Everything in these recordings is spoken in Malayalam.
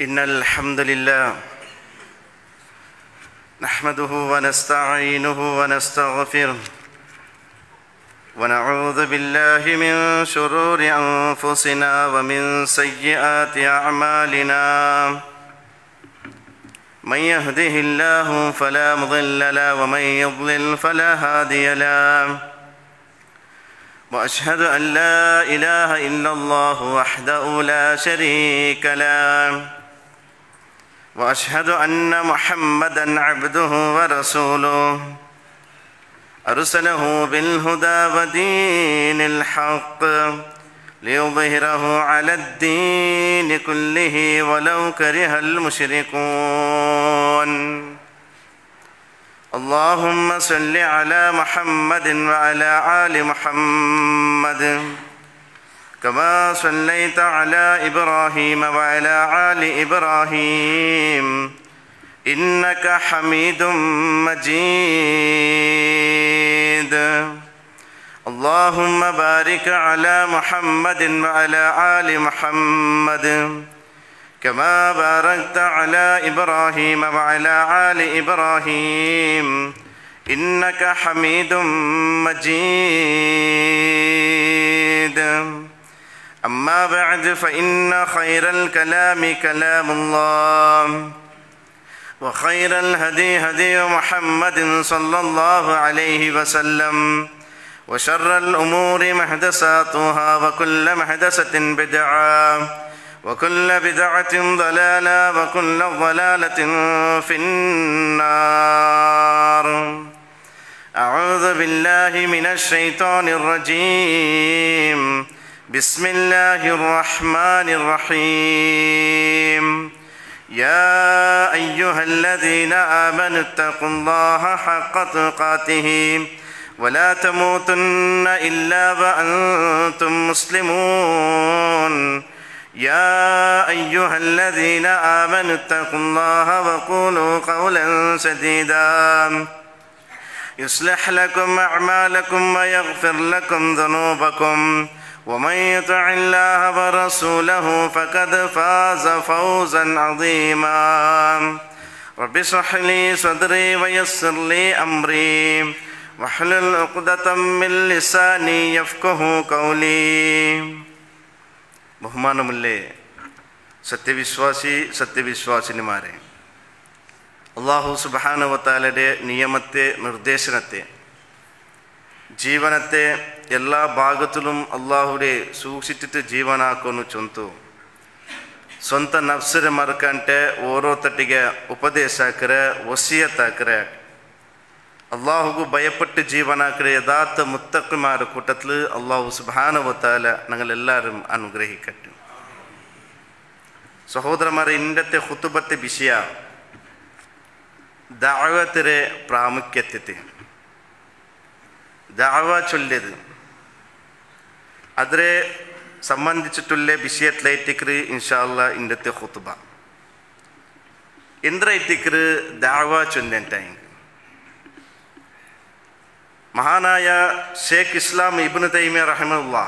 إن الحمد لله نحمده ونستعينه ونستغفره ونعوذ بالله من شرور أنفسنا ومن سيئات أعمالنا من يهده الله فلا مضل له ومن يضلل فلا هادي له وأشهد أن لا إله إلا الله وحده لا شريك له وأشهد أن محمدًا عبده ورسوله أرسله بالهدى ودين الحق ليظهره على الدين كله ولو كره المشركون اللهم صل على محمد وعلى آل محمد كما صليت على إبراهيم وعلى آل إبراهيم إنك حميد مجيد اللهم بارك على محمد وعلى آل محمد كما باركت على إبراهيم وعلى آل إبراهيم إنك حميد مجيد أما بعد فإن خير الكلام كلام الله وخير الهدي هدي محمد صلى الله عليه وسلم وشر الأمور محدثاتها وكل محدثة بدعة وكل بدعة ضلالة وكل ضلالة في النار أعوذ بالله من الشيطان الرجيم بسم الله الرحمن الرحيم يا أيها الذين آمنوا اتقوا الله حق تقاته ولا تموتن إلا وأنتم مسلمون يا أيها الذين آمنوا اتقوا الله وقولوا قولا سديدا يصلح لكم أعمالكم ويغفر لكم ذنوبكم ومن يطع الله ورسوله فقد فاز فوزا عظيما رب اشرح لي صدري ويسر لي أمري واحلل عقدة من لساني يفقهوا قولي ബഹുമാനമുള്ളേ സത്യവിശ്വാസിനിമാരെ, അല്ലാഹു സുബ്ഹാനഹു വ തആലയുടെ നിയമത്തെ, നിർദ്ദേശനത്തെ, ಜೀವನತೆ ಎಲ್ಲ ಭಾಗದಲ್ಲೂ ಅಲ್ಲಾಹುಡೆ ಸೂಕ್ಷಿಟ್ಟಿಟ್ಟು ಜೀವನಾಕೋನು ಚೊಂತು ಸ್ವಂತ ನಫ್ಸರ ಮರ್ಕಂಟೆ ಓರೋ ತಟ್ಟಿಗೆ ಉಪದೇಶ ಹಾಕರೆ, ವಸಿಯತ್ ಹಾಕರೆ, അള്ളാഹുക്ക് ഭയപ്പെട്ട് ജീവനാക്കിയ യഥാർത്ഥ മുത്തഖിമാരുടെ കൂട്ടത്തിൽ അള്ളാഹു സുബ്ഹാനഹു വ തആല ഞങ്ങളെല്ലാവരും അനുഗ്രഹിക്കട്ടെ. സഹോദരന്മാരെ, ഇന്നത്തെ ഖുതുബത്തെ വിഷയ ദഅവത്തിൻ്റെ പ്രാമുഖ്യത്തെ, ദഅവ ചൊല്ലിയത് അതിനെ സംബന്ധിച്ചിട്ടുള്ള വിഷയത്തിലേറ്റിക്കറ് ഇൻഷാ അല്ലാഹ് ഇന്നത്തെ ഖുതുബ എന്തിനേറ്റിക്കറ് ദഅവ ചൊല്ലേണ്ടായി. മഹാനായ ഷേഖ് ഇസ്ലാം ഇബ്നു തൈമിയ റഹിമഹുല്ലാ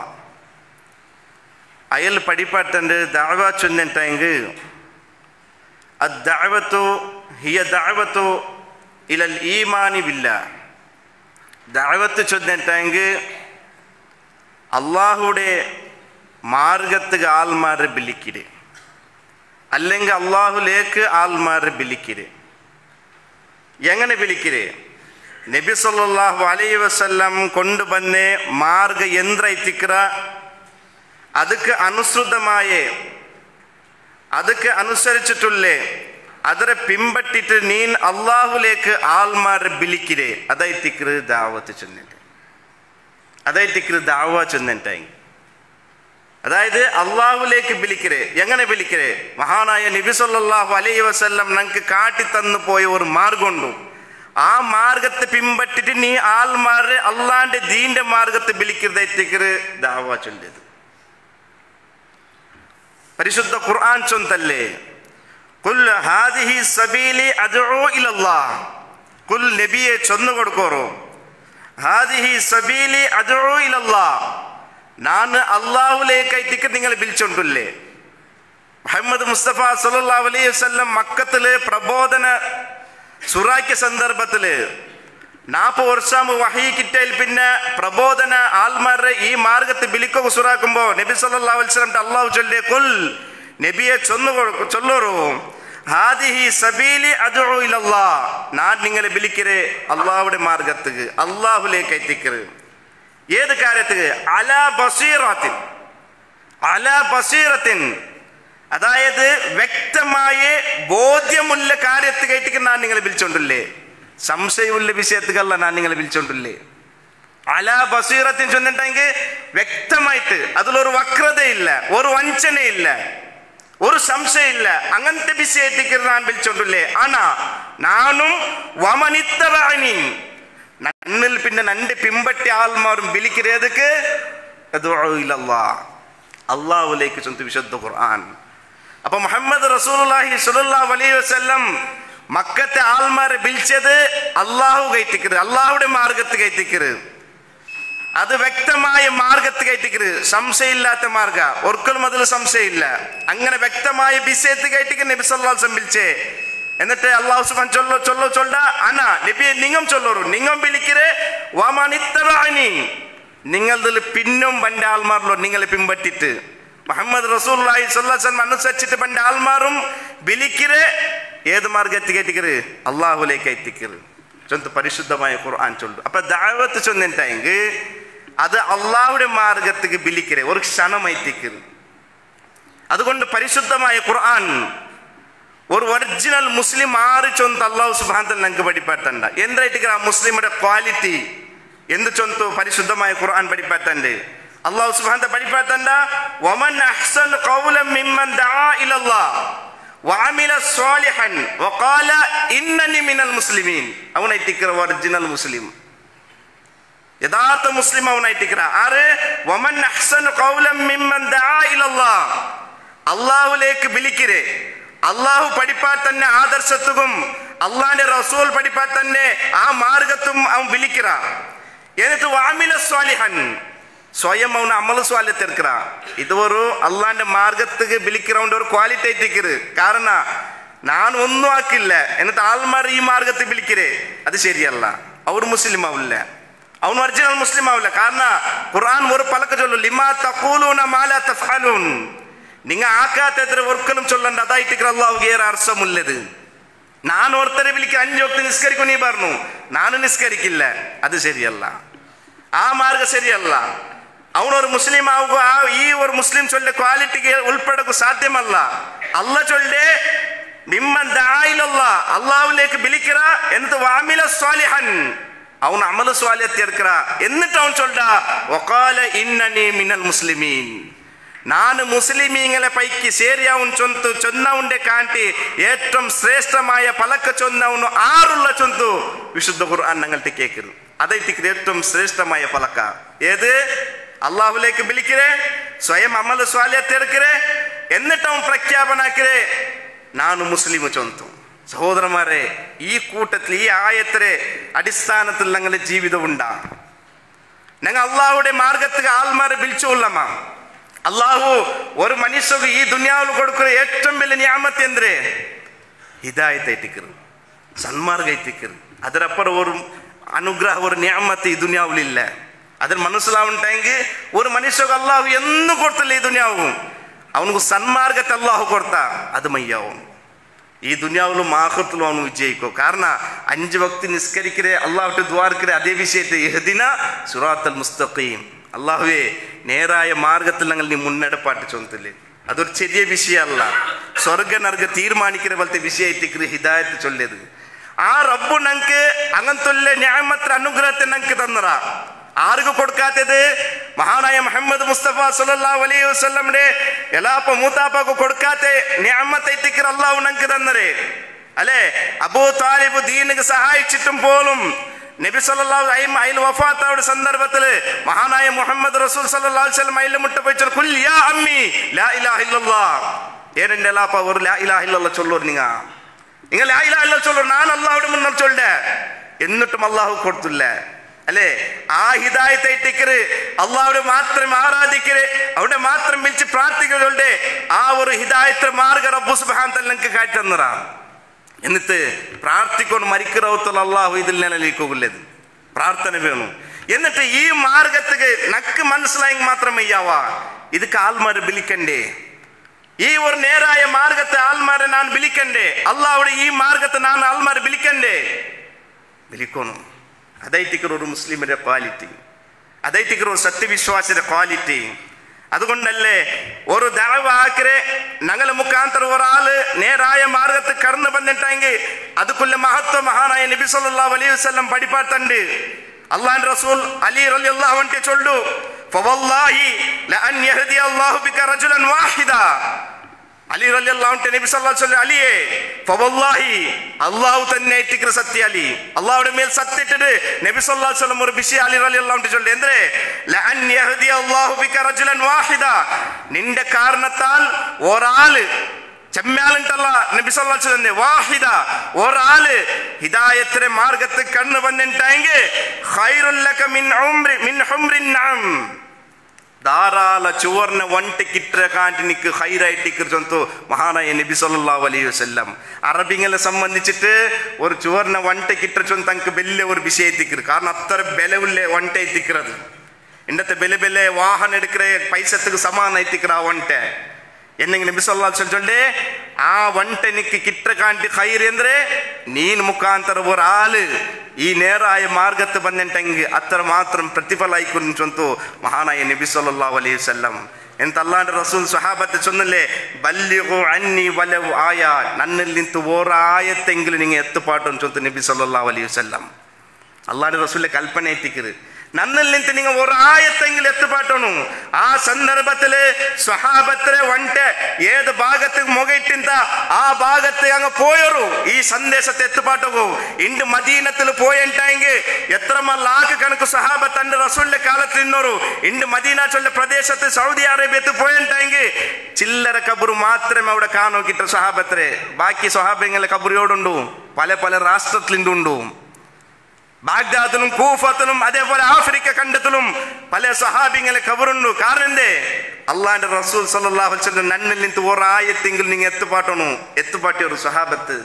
അയാൾ പഠിപ്പാട്ടുണ്ട് ദഅവ ചൊല്ലേണ്ടായെങ്കിൽ അദ്ദഅവതു ഹിയ ദഅവതു ഇലൽ ഈമാനി ബില്ലാഹ്. ദഅവത്ത് ചൊല്ലേണ്ടായെങ്കിൽ അള്ളാഹുടെ മാർഗത്തിക്ക് ആൾമാരെ വിളിക്കിടെ, അല്ലെങ്കിൽ അള്ളാഹുലേക്ക് ആൾമാരെ വിളിക്കിടെ. എങ്ങനെ വിളിക്കിടെ? നബി സല്ലല്ലാഹു അലൈഹി വസല്ലം കൊണ്ടുവന്ന മാർഗ യന്ത്രത്തിക്കറ ಅದಕ್ಕೆ ಅನುಸೃತമായ, ಅದಕ್ಕೆ അനുസരിച്ചിട്ടുള്ള, ಅದರ പിമ്പറ്റിട്ട് നീൻ അള്ളാഹുലേക്ക് ആൾമാരെ വിളിക്കിടെ. അതായിത്തിക്കറ് ദാവത്ത് ചെന്നിട്ട്, അതായിത്തിക്കറ് ദാവ ചെന്നിട്ടായി. അതായത് അള്ളാഹുലേക്ക് വിളിക്കരെ. എങ്ങനെ വിളിക്കരെ? മഹാനായ നബി സല്ലല്ലാഹു അലൈഹി വസല്ലം നമുക്ക് കാട്ടിത്തന്നു പോയ ഒരു മാർഗമുണ്ട്. ആ മാർഗത്തെ പിമ്പറ്റിട്ട് നീ ആൾമാരെ അള്ളാന്റെ ദീന്റെ മാർഗത്തെ വിളിക്കുന്നതായിത്തിക്കറ് ദാവ ചൊല്ലിയത്. പരിശുദ്ധ ഖുർആൻ ചൊന്തല്ലേ, ഖുൽ ഹാദിഹി സബീലി അദ്ഉ ഇലല്ലാഹ്. ഖുൽ നബിയെ ചൊന്നു കൊടുക്കോറോ, ഹാദിഹി സബീലി അദ്ഉ ഇലല്ലാഹ്, ನಾನು ಅಲ್ಲಾಹುಲೇಕೈತಿಕ್ಕೆ നിങ്ങൾ വിളിച്ചോണ്ടില്ലേ. മുഹമ്മദ് മുസ്തഫ സല്ലല്ലാഹു അലൈഹി വസല്ലം മക്കത്തില് പ്രബോധന സുറാക്കിയ സന്ദർഭത്തില് 40 വർഷം വഹി കിട്ടയിൽ പിന്നെ പ്രബോധന ആൽമാരെ ഈ മാർഗത്തെ ബിലിക്കൊക്കെ സുറാക്കുമ്പോ നബി സല്ലല്ലാഹു അലൈഹി വസല്ലം അല്ലാഹു ചൊല്ലേ കുൽ നബിയെ ചൊല്ലോറു ഹാദിഹി സബീലി അദ്ഉ ഇലല്ലാഹ് ഞാൻ നിങ്ങളെ വിളിക്കരേ അല്ലാഹുവിന്റെ മാർഗത്തിക്ക് അല്ലാഹുവിലേക്ക് എത്തിക്കറ് ഏത് കാര്യത്തിക്ക് അലാ ബസീറത്തിൻ അതായത് വ്യക്തമായ ബോധ്യമുള്ള കാര്യത്തിൽ കേട്ടിക്ക് ഞാൻ നിങ്ങളെ വിളിച്ചോണ്ടില്ലേ സംശയമുള്ള വിഷയത്തുകല്ല ഞാൻ നിങ്ങളെ വിളിച്ചോണ്ടില്ലേ അലാ ബസീറത്തിൻ ചൊന്നിട്ടെങ്കിൽ വ്യക്തമായിട്ട് അതിലൊരു വക്രതയില്ല ഒരു വഞ്ചനയില്ല ഒരു സംശയമില്ല അങ്ങനത്തെ വിഷയത്തേക്ക് ഞാൻ വിളിച്ചോണ്ടില്ലേ ആണാ നാനും വമനിത്തബഅനി നന്നിൽ പിന്നെ നന്റെ പിമ്പറ്റി ആൾമാരും വിളിക്കുന്നേതൊക്കെ അല്ലാഹുവിലേക്ക് ചൊന്ത് വിശുദ്ധ ഖുർആൻ. അപ്പൊ മുഹമ്മദ് റസൂലുള്ളാഹി സ്വല്ലല്ലാഹു അലൈഹി വസല്ലം മക്കത്തെ ആൾമാരെ വിളിച്ചത് അല്ലാഹു കയറ്റിക്കരുത് അല്ലാഹുവിന്റെ മാർഗത്ത് കയറ്റിക്കരുത് അത് വ്യക്തമായ മാർഗത്ത് കയറ്റിക്കരുത് സംശയമില്ലാത്ത മാർഗ ഒരിക്കലും അതിൽ സംശയമില്ല അങ്ങനെ വ്യക്തമായ വിഷയത്ത് കയറ്റിക്ക് നബി സല്ലല്ലാഹു അലൈഹി വസല്ലം വിളിച്ചേ എന്നിട്ട് അല്ലാഹു സുബ്ഹാനഹു ചൊല്ല അനാ നബിയെ നിങ്ങം ചൊല്ലോറു നിങ്ങം വിളിക്കരേ വമനിത്തബഅനി നിങ്ങളിൽ പിന്നും പണ്ട് ആൾമാരിലോ നിങ്ങളെ പിൻപറ്റിട്ട് മുഹമ്മദ് റസൂലുള്ളാഹി സ്വല്ലല്ലാഹു അലൈഹി വസല്ലം അനുസരിച്ചിട്ട് പണ്ട് ആൾമാരും വിളിക്കരേ ഏത് മാർഗത്ത് കയറ്റിക്കരുത് അല്ലാഹുവിലേക്ക് എത്തിക്കരുത് ചൊന്ത് പരിശുദ്ധമായ ഖുർആൻ ചൊല്ലു. അപ്പൊ ദഅവത്ത് ചൊന്നിട്ടെങ്കിൽ അത് അല്ലാഹുവിന്റെ മാർഗത്തേക്ക് വിളിക്കരേ ഒരു ക്ഷണമായിത്തിക്കരുത്. അതുകൊണ്ട് പരിശുദ്ധമായ ഖുർആൻ ഒരു ഒറിജിനൽ മുസ്ലിം ആറ് ചൊന്ത് അല്ലാഹു സുബ്ഹാനഹു വ തആല നമുക്ക് പഠിപ്പാറ്റണ്ട എന്തായിട്ട് ആ മുസ്ലിമിന്റെ ക്വാളിറ്റി എന്ത് ചൊന്തു പരിശുദ്ധമായ ഖുർആൻ പഠിപ്പാറ്റണ്ട് അല്ലാഹു സുബ്ഹാനഹു വ തആല പഠിപ്പാറ്റണ്ട വമൻ അഹ്സനു ഖൗലൻ മിമ്മൻ ദആ ഇലല്ലാഹ് വഅമില സ്വാലിഹൻ വഖാല ഇന്നനി മിനൽ മുസ്ലിമീൻ അവനായിട്ടിക്കറ ഒറിജിനൽ മുസ്ലിം യഥാർത്ഥ മുസ്ലിം അവനായിട്ടിക്കറ ആര് വമൻ അഹ്സനു ഖൗലൻ മിമ്മൻ ദആ ഇലല്ലാഹ് അല്ലാഹുവിലേക്ക് വിളിക്കരേ അല്ലാഹു പഠിപ്പാൻ തന്നെ ആദർശത്തും അള്ളാന്റെ റസൂൽ പഠിപ്പാൻ തന്നെ ആ മാർഗത്തും അവൻ വിളിക്കറ എന്നിട്ട് വഅമില സ്വാലിഹൻ സ്വയം അവന് അമൽ സ്വാലിഹത്ത് എടുക്കറ ഇത് ഒരു അള്ളാന്റെ മാർഗത്തേക്ക് വിളിக்கிறവന്റെ ഒരു ക്വാളിറ്റി ആയിട്ടിക്കറ് കാരണം ഞാൻ ഒന്നും ആക്കില്ല എന്നിട്ട് ആൾമാർ ഈ മാർഗത്തിൽ വിളിക്കരേ അത് ശരിയല്ല അവർ മുസ്ലിം ആവില്ല അവൻ ഒറിജിനൽ മുസ്ലിം ആവില്ല കാരണം ഖുർആൻ ഒരു പലക്ക് ചൊല്ലു ലിമാ തഖൂലൂന മാ ലാ തഫഅലൂൻ നിങ്ങൾ ആക്കാത്ത ഒരിക്കലും ചൊല്ലണ്ട അതായിട്ട് അല്ലാഹുവിಗೆ ഏറെ അർഹമുള്ളത് ഞാൻ ഓർത്തരെ വിളിക്കുക 5 വക്ത് നിസ്കരിക്കും നീ പറഞ്ഞു ഞാൻ നിസ്കരിക്കില്ല അത് ശരിയല്ല ആ മാർഗം ശരിയല്ല അവനൊരു മുസ്ലിം ആവുക ഈ ഒരു മുസ്ലിം ചൊല്ല ക്വാളിറ്റിക്ക് ഉൾപ്പെടക്ക് സാധ്യമല്ല അല്ല ചൊല്ലേ മിമ്മൻ ദആ ഇലല്ലാഹ് അല്ലാഹുവിലേക്ക് വിളിക്കറ എന്നിട്ട് വഅമില സ്വാലിഹൻ അവൻ അമൽ സ്വാലിഹത്ത് എടുക്കറ എന്നിട്ട് അവൻ ചൊല്ല വഖാല ഇന്നനി മിനൽ മുസ്ലിമീൻ ನಾನು ಮುಸ್ಲಿಮೀങ്ങളെ ಪೈಕಿ ಸೇರಿಯವನು ಚೊಂತು ಚೊನ್ನವುಂಡೆ ಕಾಂಟಿ ഏറ്റവും ശ്രേഷ്ഠമായ പലക്ക ചൊന്നവನು ആറുള്ള ചൊന്തു വിശുദ്ധ ഖുർആൻ ഞങ്ങളുടെ കേൾക്കുന്നു അതായിട്ട് ഏറ്റവും ശ്രേഷ്ഠമായ പലക്ക ഏത് അള്ളാഹുലേക്ക് വിളിക്കരേ സ്വയം അമൽ സ്വാലിഹത്ത് എടുക്കരേ എന്നിട്ട് അവൻ പ്രഖ്യാപനാക്കരേ ನಾನು മുസ്ലിം ചൊന്തു സഹോദരന്മാരെ ഈ കൂട്ടത്തിൽ ഈ ആയത്തിലെ അടിസ്ഥാനത്തിൽ ഞങ്ങളുടെ ജീവിതം ഉണ്ടാ ഞങ്ങൾ അള്ളാഹുടെ മാർഗത്തിൽ ആൾമാരെ വിളിച്ചുകൊള്ളമ്മ അല്ലാഹു ഒരു മനുഷ്യക്ക് ഈ ദുനിയാവിൽ കൊടുക്കുന്ന ഏറ്റവും വലിയ നിഅമത്ത് എന്ത് ഹിദായത്ത് എത്തിക്കറ് സന്മാർഗം എത്തിക്കറ് അതിനപ്പുറം ഒരു അനുഗ്രഹം ഒരു നിഅമത്ത് ഈ ദുനിയാവിലില്ല അതിന് മനസ്സിലാവുണ്ടെങ്കിൽ ഒരു മനുഷ്യക്ക് അല്ലാഹു എന്നും കൊടുത്തില്ല ഈ ദുനിയാവും അവനക്ക് സന്മാർഗത്തെ അല്ലാഹു കൊടുത്ത അത് മയ്യാവും ഈ ദുനിയാവിലും ആഖിറത്തിലും അവന് വിജയിക്കും കാരണം 5 വക്ത് നിസ്കരിക്കരേ അല്ലാഹുവിന്റെ ദ്വാരക്കരേ അതേ വിഷയത്തെ ഇഹ്ദിന സിറാത്തൽ മുസ്തഖീം അല്ലാഹുവേ നേരായ മാർഗത്തിൽ ഞങ്ങൾ നീ മുന്നടപ്പാട്ട് ചൊന്നില്ലേ അതൊരു ചെറിയ വിഷയമല്ല സ്വർഗ നരക തീരുമാനിക്കുന്ന പോലത്തെ വിഷയത്തേക്ക് ഹിദായത്ത് ചൊല്ലിയത് ആ റബ്ബു ഞങ്ങൾക്ക് അങ്ങനത്തെ നിഅമത്ത് അനുഗ്രഹത്തെ ഞങ്ങൾക്ക് തന്നറ ആർക്ക് കൊടുക്കാത്തത് മഹാനായ മുഹമ്മദ് മുസ്തഫ സല്ലല്ലാഹു അലൈഹി വസല്ലമിന്റെ എലാപ്പ മൂത്താപ്പക്ക് കൊടുക്കാത്ത നിഅമത്ത് അല്ലാഹു ഞങ്ങൾക്ക് തന്നറേ അല്ലേ അബൂ താലിബ് ദീനിന് സഹായിച്ചിട്ടും പോലും നബി സല്ലല്ലാഹു അലൈഹി വഫാത്താവുടെ സന്ദർഭത്തിൽ മഹാനായ മുഹമ്മദ് റസൂൽ സല്ലല്ലാഹു അലൈഹി വസല്ലം അയിലെ മുട്ട പോയി കുൽ യാ അമ്മി ലാ ഇലാഹ ഇല്ലല്ലാഹ് ഏരന്റെ ലാപ്പ ഒരു ലാ ഇലാഹ ഇല്ലല്ലാഹ് ചൊല്ലോർ നിങ്ങൾ ലാ ഇലാഹ ഇല്ലല്ലാഹ് ചൊല്ലോർ ഞാൻ അല്ലാഹുടെ മുന്നിൽ ചൊല്ലേ എന്നിട്ടും അല്ലാഹു കൊടുത്തില്ല അല്ലേ? ആ ഹിദായത്തായിട്ടിക്കര് അള്ളാഹുടെ മാത്രം ആരാധിക്കര്, അവിടെ മാത്രം വിളിച്ച് പ്രാർത്ഥിക്കുന്നുണ്ട്. ആ ഒരു ഹിദായത്തെ മാർഗ റബ്ബു സുബ്ഹാനഹു വ തആല നിങ്ങൾക്ക് കാട്ടുന്നതാ. എന്നിട്ട് പ്രാർത്ഥിക്കൊണ്ട് മരിക്കറവത്തുള്ള അള്ളാഹു ഇതിൽ നിലനിൽക്കുകയുള്ളത് പ്രാർത്ഥന വേണം. എന്നിട്ട് ഈ മാർഗത്തേക്ക് നക്ക് മനസ്സിലായെങ്കിൽ മാത്രമേ യാവാ ഇതൊക്കെ ആൾമാരെ വിളിക്കണ്ടേ, ഈ ഒരു നേരായ മാർഗത്തെ ആൾമാരെ ഞാൻ വിളിക്കണ്ടേ, അള്ളാഹുടെ ഈ മാർഗത്തെ ഞാൻ ആൾമാരെ വിളിക്കണ്ടേ, വിളിക്കണം. അതായിട്ടിക്കർ ഒരു മുസ്ലിമിന്റെ ക്വാളിറ്റി, അതായിട്ടിക്കർ ഒരു സത്യവിശ്വാസിയുടെ ക്വാളിറ്റി. അതുകൊണ്ടല്ലേ ഒരു ദഅവാക്കരെ ഞങ്ങളെ മുഖാന്തരം ഒരാള് നേരായ മാർഗത്തിൽ കടന്നു വന്നിട്ടെങ്കിൽ അതുക്കുള്ള മഹത്വം മഹാനായ നബി സല്ലല്ലാഹു അലൈഹി വസല്ലം പഠിപ്പാട്ടുണ്ട്. അല്ലാഹുവിന്റെ റസൂൽ അലി റളിയല്ലാഹു അൻഹു ചൊല്ലു, ഫവല്ലാഹി ലഅൻ യഹ്ദി അല്ലാഹു ബിക റജുലൻ വാഹിദ. അലി റളിയല്ലാഹു അൻഹു നബി സല്ലല്ലാഹു അലൈഹി വസല്ലം അലിയെ ഫവല്ലാഹി അല്ലാഹു തന്നെ ഇത്തിക്കർ സത്യ അലി അല്ലാഹുടെ മേൽ സത്യത്തിട്ട് നബി സല്ലല്ലാഹു അലൈഹി വസല്ലം ഒരു വിഷയം അലി റളിയല്ലാഹു അൻഹു ചൊല്ലു എന്തേ ലഅൻ യഹ്ദി അല്ലാഹു ബിക റജുലൻ വാഹിദ, നിന്റെ കാരണത്താൽ ഒരാള് ചെമ്മാലുണ്ടല്ല നബി സല്ലല്ലാഹു അലൈഹി വസല്ലം വാഹിദ ഒരാള് ഹിദായത്തിന്റെ മാർഗത്തിൽ കണ്ണു വന്നിട്ടെങ്കിൽ ഖൈറുൽ ലക മിൻ ഹുംറിൻ നഅം, ധാരാള ചുവർണ വണ്ടി കിട്ട കാണ്ടിനിക്ക് ഹൈറായിട്ടിക്കു മഹാനായ നബി സല്ലല്ലാഹു അലൈഹി വസല്ലം. അറബിങ്ങളെ സംബന്ധിച്ചിട്ട് ഒരു ചുവർണ വണ്ടി കിട്ടൊന്ന് തനിക്ക് വലിയ ഒരു വിഷയത്തിക്കറ്, കാരണം അത്ര ബലവുള്ള വണ്ടി എത്തിക്കുന്നത്. ഇന്നത്തെ ബല വാഹനം എടുக்கிற പൈസத்துக்கு സമാനം എത്തിக்கிற ആ വണ്ടി എന്നെങ്കിൽ നബി സല്ലല്ലാഹു അലൈഹി വസല്ലം ചൊല്ലേ ആ വണ്ടി നിക്ക് കിട്ട കാണ്ടി ഹൈർ ಅಂದ್ರೆ ನೀನು ಮುಖಾಂತರ ഒരാള് ഈ നേരായ മാർഗത്ത് വന്നിട്ടെങ്കിൽ അത്ര മാത്രം പ്രതിഫല ആയിക്കൊണ്ടു മഹാനായ നബി സല്ലല്ലാഹു അലൈഹി വസല്ലം. എന്നിട്ട് അല്ലാഹുവിന്റെ റസൂൽ സ്വഹാബത്തെ ചൊന്നല്ലേ ബല്ലിഗു അന്നി വലവ് ആയ, നന്നിൽ നിന്ത് ഒരായത്തെങ്കിലും നിങ്ങൾ എത്തുപാട്ടും ചൊന്ന് നബി സല്ലല്ലാഹു അലൈഹി വസല്ലം. അല്ലാഹുവിന്റെ റസൂലിന്റെ കൽപ്പന എത്തിക്കരുത്, നന്നിൽ നിന്ത് നിങ്ങൾ ഒരായത്തെങ്കിലും എത്തുപാട്ടണു. ആ സന്ദർഭത്തില് സ്വഹാബത്തിലെ വണ്ടി ഏത് ഭാഗത്ത് മുഖയിട്ടിന്ത ആ ഭാഗത്ത് അങ്ങ് പോയൊരു ഈ സന്ദേശത്തെ എത്തുപാട്ടു. ഇണ്ട് മദീനത്തിൽ പോയിട്ടെങ്കിൽ എത്ര ലാഖ് കണക്ക് സ്വഹാബത്ത് അന്റെ റസൂലിന്റെ കാലത്ത് നിന്നോരു ഇണ്ട് മദീന ചൊല്ല പ്രദേശത്ത് സൗദി അറേബ്യത്ത് പോയിട്ടെങ്കിൽ ചില്ലറ കബറ് മാത്രമേ അവിടെ കാണോക്കിട്ട സ്വഹാബത്തിലെ, ബാക്കി സ്വഹാബങ്ങളെ കബറിയോടുണ്ടു പല പല രാഷ്ട്രത്തിലുണ്ടുണ്ടു. ബാഗ്ദാദിലും കൂഫത്തിലും അതേപോലെ ആഫ്രിക്ക ഖണ്ഡത്തിലും പല സഹാബിങ്ങളെ കബറുണ്ടു. കാരണം എന്തേ അള്ളാന്റെ റസൂൽ സല്ലല്ലാഹു അലൈഹി വസല്ലം നന്നിൽ നിന്ന് ഒരായത്തെങ്കിലും നിങ്ങൾ എത്തുപാട്ടണു. എത്തുപാട്ടിയൊരു സഹാബത്ത്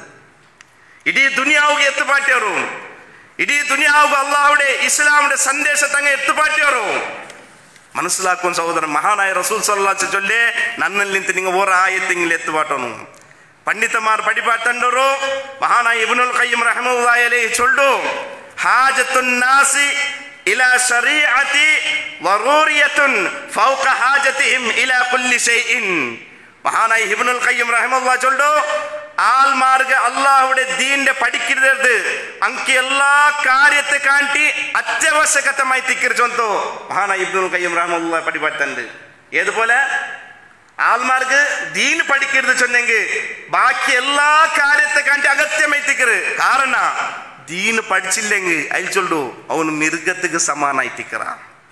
ഇടീ ദുനിയാവുക എത്തുപാട്ടിയವರು, ഇടീ ദുനിയാവുക അള്ളാഹുടെ ഇസ്ലാമിന്റെ സന്ദേശത്തെ അങ്ങ് എത്തുപാട്ടിയವರು. മനസ്സിലാക്കും സഹോദരൻ, മഹാനായ റസൂൽ സല്ലല്ലാഹു അലൈഹി വസല്ലം ചൊല്ലേ നന്നിൽ നിന്ന് നിങ്ങൾ ഒരായത്തെങ്കിലും എത്തുപാട്ടണു. പണ്ഡിതന്മാർ പഠിപ്പാട്ടണ്ടವರು മഹാനായ ഇബ്നുൽ ഖയ്യിം റഹ്മത്തുള്ളാഹി അലൈഹി ചൊല്ലു, ഹാജത്തുൻ നാസി ഇലാ ശരീഅതി വറൂറിയത്തുൻ ഫൗക ഹാജതിഹിം ഇലാ കുല്ലി ഷൈഇൻ. മഹാനായ ഇബ്നുൽ ഖയ്യിം റഹ്മത്തുള്ളാഹി ചൊല്ലു, ആൾമാർക്ക് അല്ലാഹുവിന്റെ ദീനിന്റെ പഠിക്കരുത് അങ്കി എല്ലാ കാര്യത്തെ കാണ്ടി അത്യാവശ്യകതമായി തിക്കറിച്ചോ. മഹാനായ ഇബ്നുൽ ഖയ്യിം റഹ്മത്തുള്ളാഹി പഠിപ്പാട്ടുണ്ട്. ഏതുപോലെ ആൾമാർക്ക് ദീൻ പഠിക്കരുത് ചൊന്നെങ്കിൽ ബാക്കി എല്ലാ കാര്യത്തെ കാണ്ടി അഗത്യമായി തിക്കറ്. കാരണം ദീന് പഠിച്ചില്ലെങ്കിൽ അതിൽ ചൊല്ലു അവന് മിരുഗത്തുക്ക് സമാനായി തിക്കറ,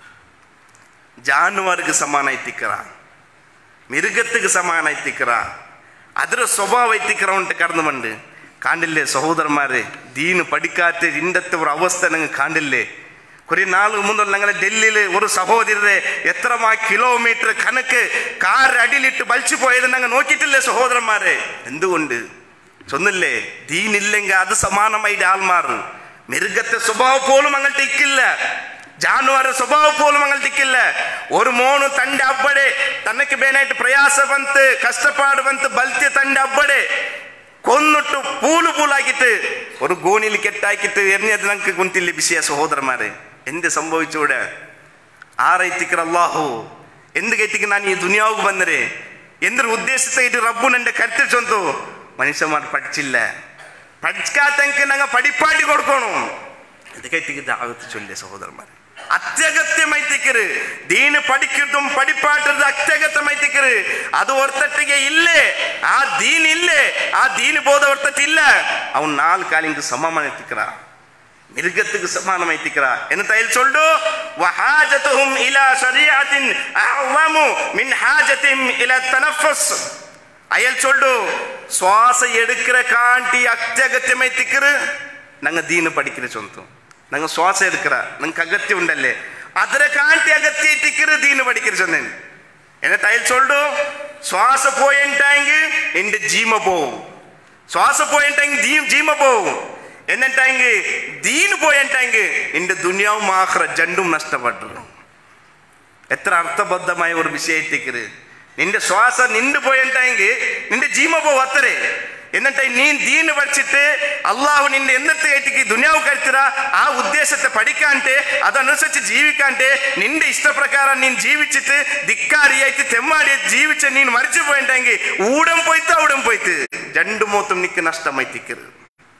ജാനുവാർക്ക് സമാനായി തിക്കറ, മിരുഗത്തുക്ക് സമാനായി തിക്കറ, അതൊരു സ്വഭാവമായി തിക്കറ കൊണ്ട് കടന്നുമുണ്ട്. കാണ്ടില്ലേ സഹോദരന്മാരെ, ദീന് പഠിക്കാത്ത ഇന്നത്തെ ഒരു അവസ്ഥ നിങ്ങൾ കാണ്ടില്ലേ? കുറെ നാൾ മുമ്പ് ഞങ്ങളെ ഡൽഹിയിൽ ഒരു സഹോദരരെ എത്രമാ കിലോമീറ്റർ കണക്ക് കാർ അടിയിലിട്ട് വലിച്ചു പോയത് ഞങ്ങൾ നോക്കിയിട്ടില്ലേ സഹോദരന്മാരെ? എന്തുകൊണ്ട് ചൊന്നില്ലേ? ദീനില്ലെങ്കിൽ അത് സമാനമായിട്ട് ആൾമാർ മിരുഗത്തെ സ്വഭാവം പോലും അങ്ങോട്ട് ഇക്കില്ല, ജാനുവാರ ಸ್ವಭಾವ പോലും അങ്ങൾക്കില്ല. ഒരു മോನು ತಂಡ ಅಬ್ಬಡೆ ತನಕ್ಕೆ ಬೇನಾയിട്ട് ಪ್ರಯಾಸ ಬಂತು ಕಷ್ಟಪಾಡು ಬಂತು ಬಲ್ತಿ ತಂಡ ಅಬ್ಬಡೆ കൊന്നിട്ട് പൂലാക്കിട്ട് ഒരു ഗോണിയിൽ കെട്ടാക്കിട്ട് എറിഞ്ഞത് ഞങ്ങൾക്ക് കുന്തില്ല വിഷയ സഹോദരന്മാരെ. എന്ത് സംഭവിച്ചൂടെ? ആറൈത്തിക്കർ അള്ളാഹു എന്ത് കെട്ടിക്ക് ഞാൻ ഈ ദുനിയാവുക്ക് വന്നരേ എന്തൊരു ഉദ്ദേശത്തായിട്ട് റബ്ബു എൻ്റെ കരുത്തിൽ ചൊന്തു. മനുഷ്യന്മാർ പഠിച്ചില്ല, പഠിക്കാത്തെങ്കിൽ ഞങ്ങൾ പഠിപ്പാട്ടി കൊടുക്കണം. ഇത് കെട്ടിക്ക് ദഅവത്ത് ചൊല്ലിയ സഹോദരന്മാർ അത്യഗത്യമായി തിക്കറ്. ദീന് പഠിക്കുന്നതും പഠിപ്പാട്ടത് അത്യഗത്യമായി തിക്കറ്. അത് ഓർത്തിട്ടേ ഇല്ലേ, ആ ദീൻ ഇല്ലേ, ആ ദീന് ബോധം ഓർത്തിട്ടില്ല, അവൻ നാല് കാലിക്ക് സമമായി തിക്കറ, മിരുഗത്തുക്ക് സമാനമായി തിക്കറ. എന്നിട്ട് അതിൽ ചൊല്ലു വഹാജതുഹും ഇലാ ശരീഅത്തിൻ അഅ്ളമു മിൻ ഹാജതിഹിം ഇലാ തനഫ്ഫുസ്. അയൽ ചൊല്ലു ശ്വാസം എടുக்கிற കാണ്ടി അത്യഗത്യമായി തിക്കറ് ഞങ്ങൾ ദീന് പഠിക്കുന്ന ചൊന്തും. ನಂಗೆ ಶ್ವಾಸ ಎಡ್ಕರ ನಂಗೆ ಅಗತ್ಯ ಉಂಡಲ್ಲೇ ಅದರ ಕಾಂತಿ ಅಗತ್ಯ ಇಟ್ಟಿಕ್ಕರು ದೀನು ಪಡಿಕರು சொன்னேன் என்ன டைல் சொல்டு ಶ್ವಾಸ போயிட்டாங்க இந்த ஜீம போகும் ಶ್ವಾಸ போயிட்டாங்க ஜீம போகும் என்னட்டாங்க ദീന് പോയിട്ടാங்க இந்த ദുനിയാവും ആഖിറ രണ്ടും നഷ്ടപ്പെട്ടു എത്ര അർത്ഥബദ്ധമായ ഒരു വിഷയത്തിക്കറ് നിന്റെ ശ്വാസ നിന്നു പോയിട്ടാങ്കിൽ നിന്റെ ജീമ പോവും അത്രേ എന്നിട്ട് നീ ദീന് പഠിച്ചിട്ട് അള്ളാഹു നിന്നെ എന്നത്തെ കയറ്റിക്ക് ദുനിയാവ് കഴിച്ചിറ ആ ഉദ്ദേശത്തെ പഠിക്കാണ്ട് അതനുസരിച്ച് ജീവിക്കാണ്ട് നിന്റെ ഇഷ്ടപ്രകാരം നീ ജീവിച്ചിട്ട് ധിക്കാരിയായിട്ട് തെമ്മാടി ജീവിച്ച് നീ മരിച്ചു പോയിട്ടെങ്കിൽ ഊടം പോയിട്ട് അവിടം പോയിട്ട് രണ്ടു മൊത്തം നിക്ക് നഷ്ടമായി തിക്കരുത്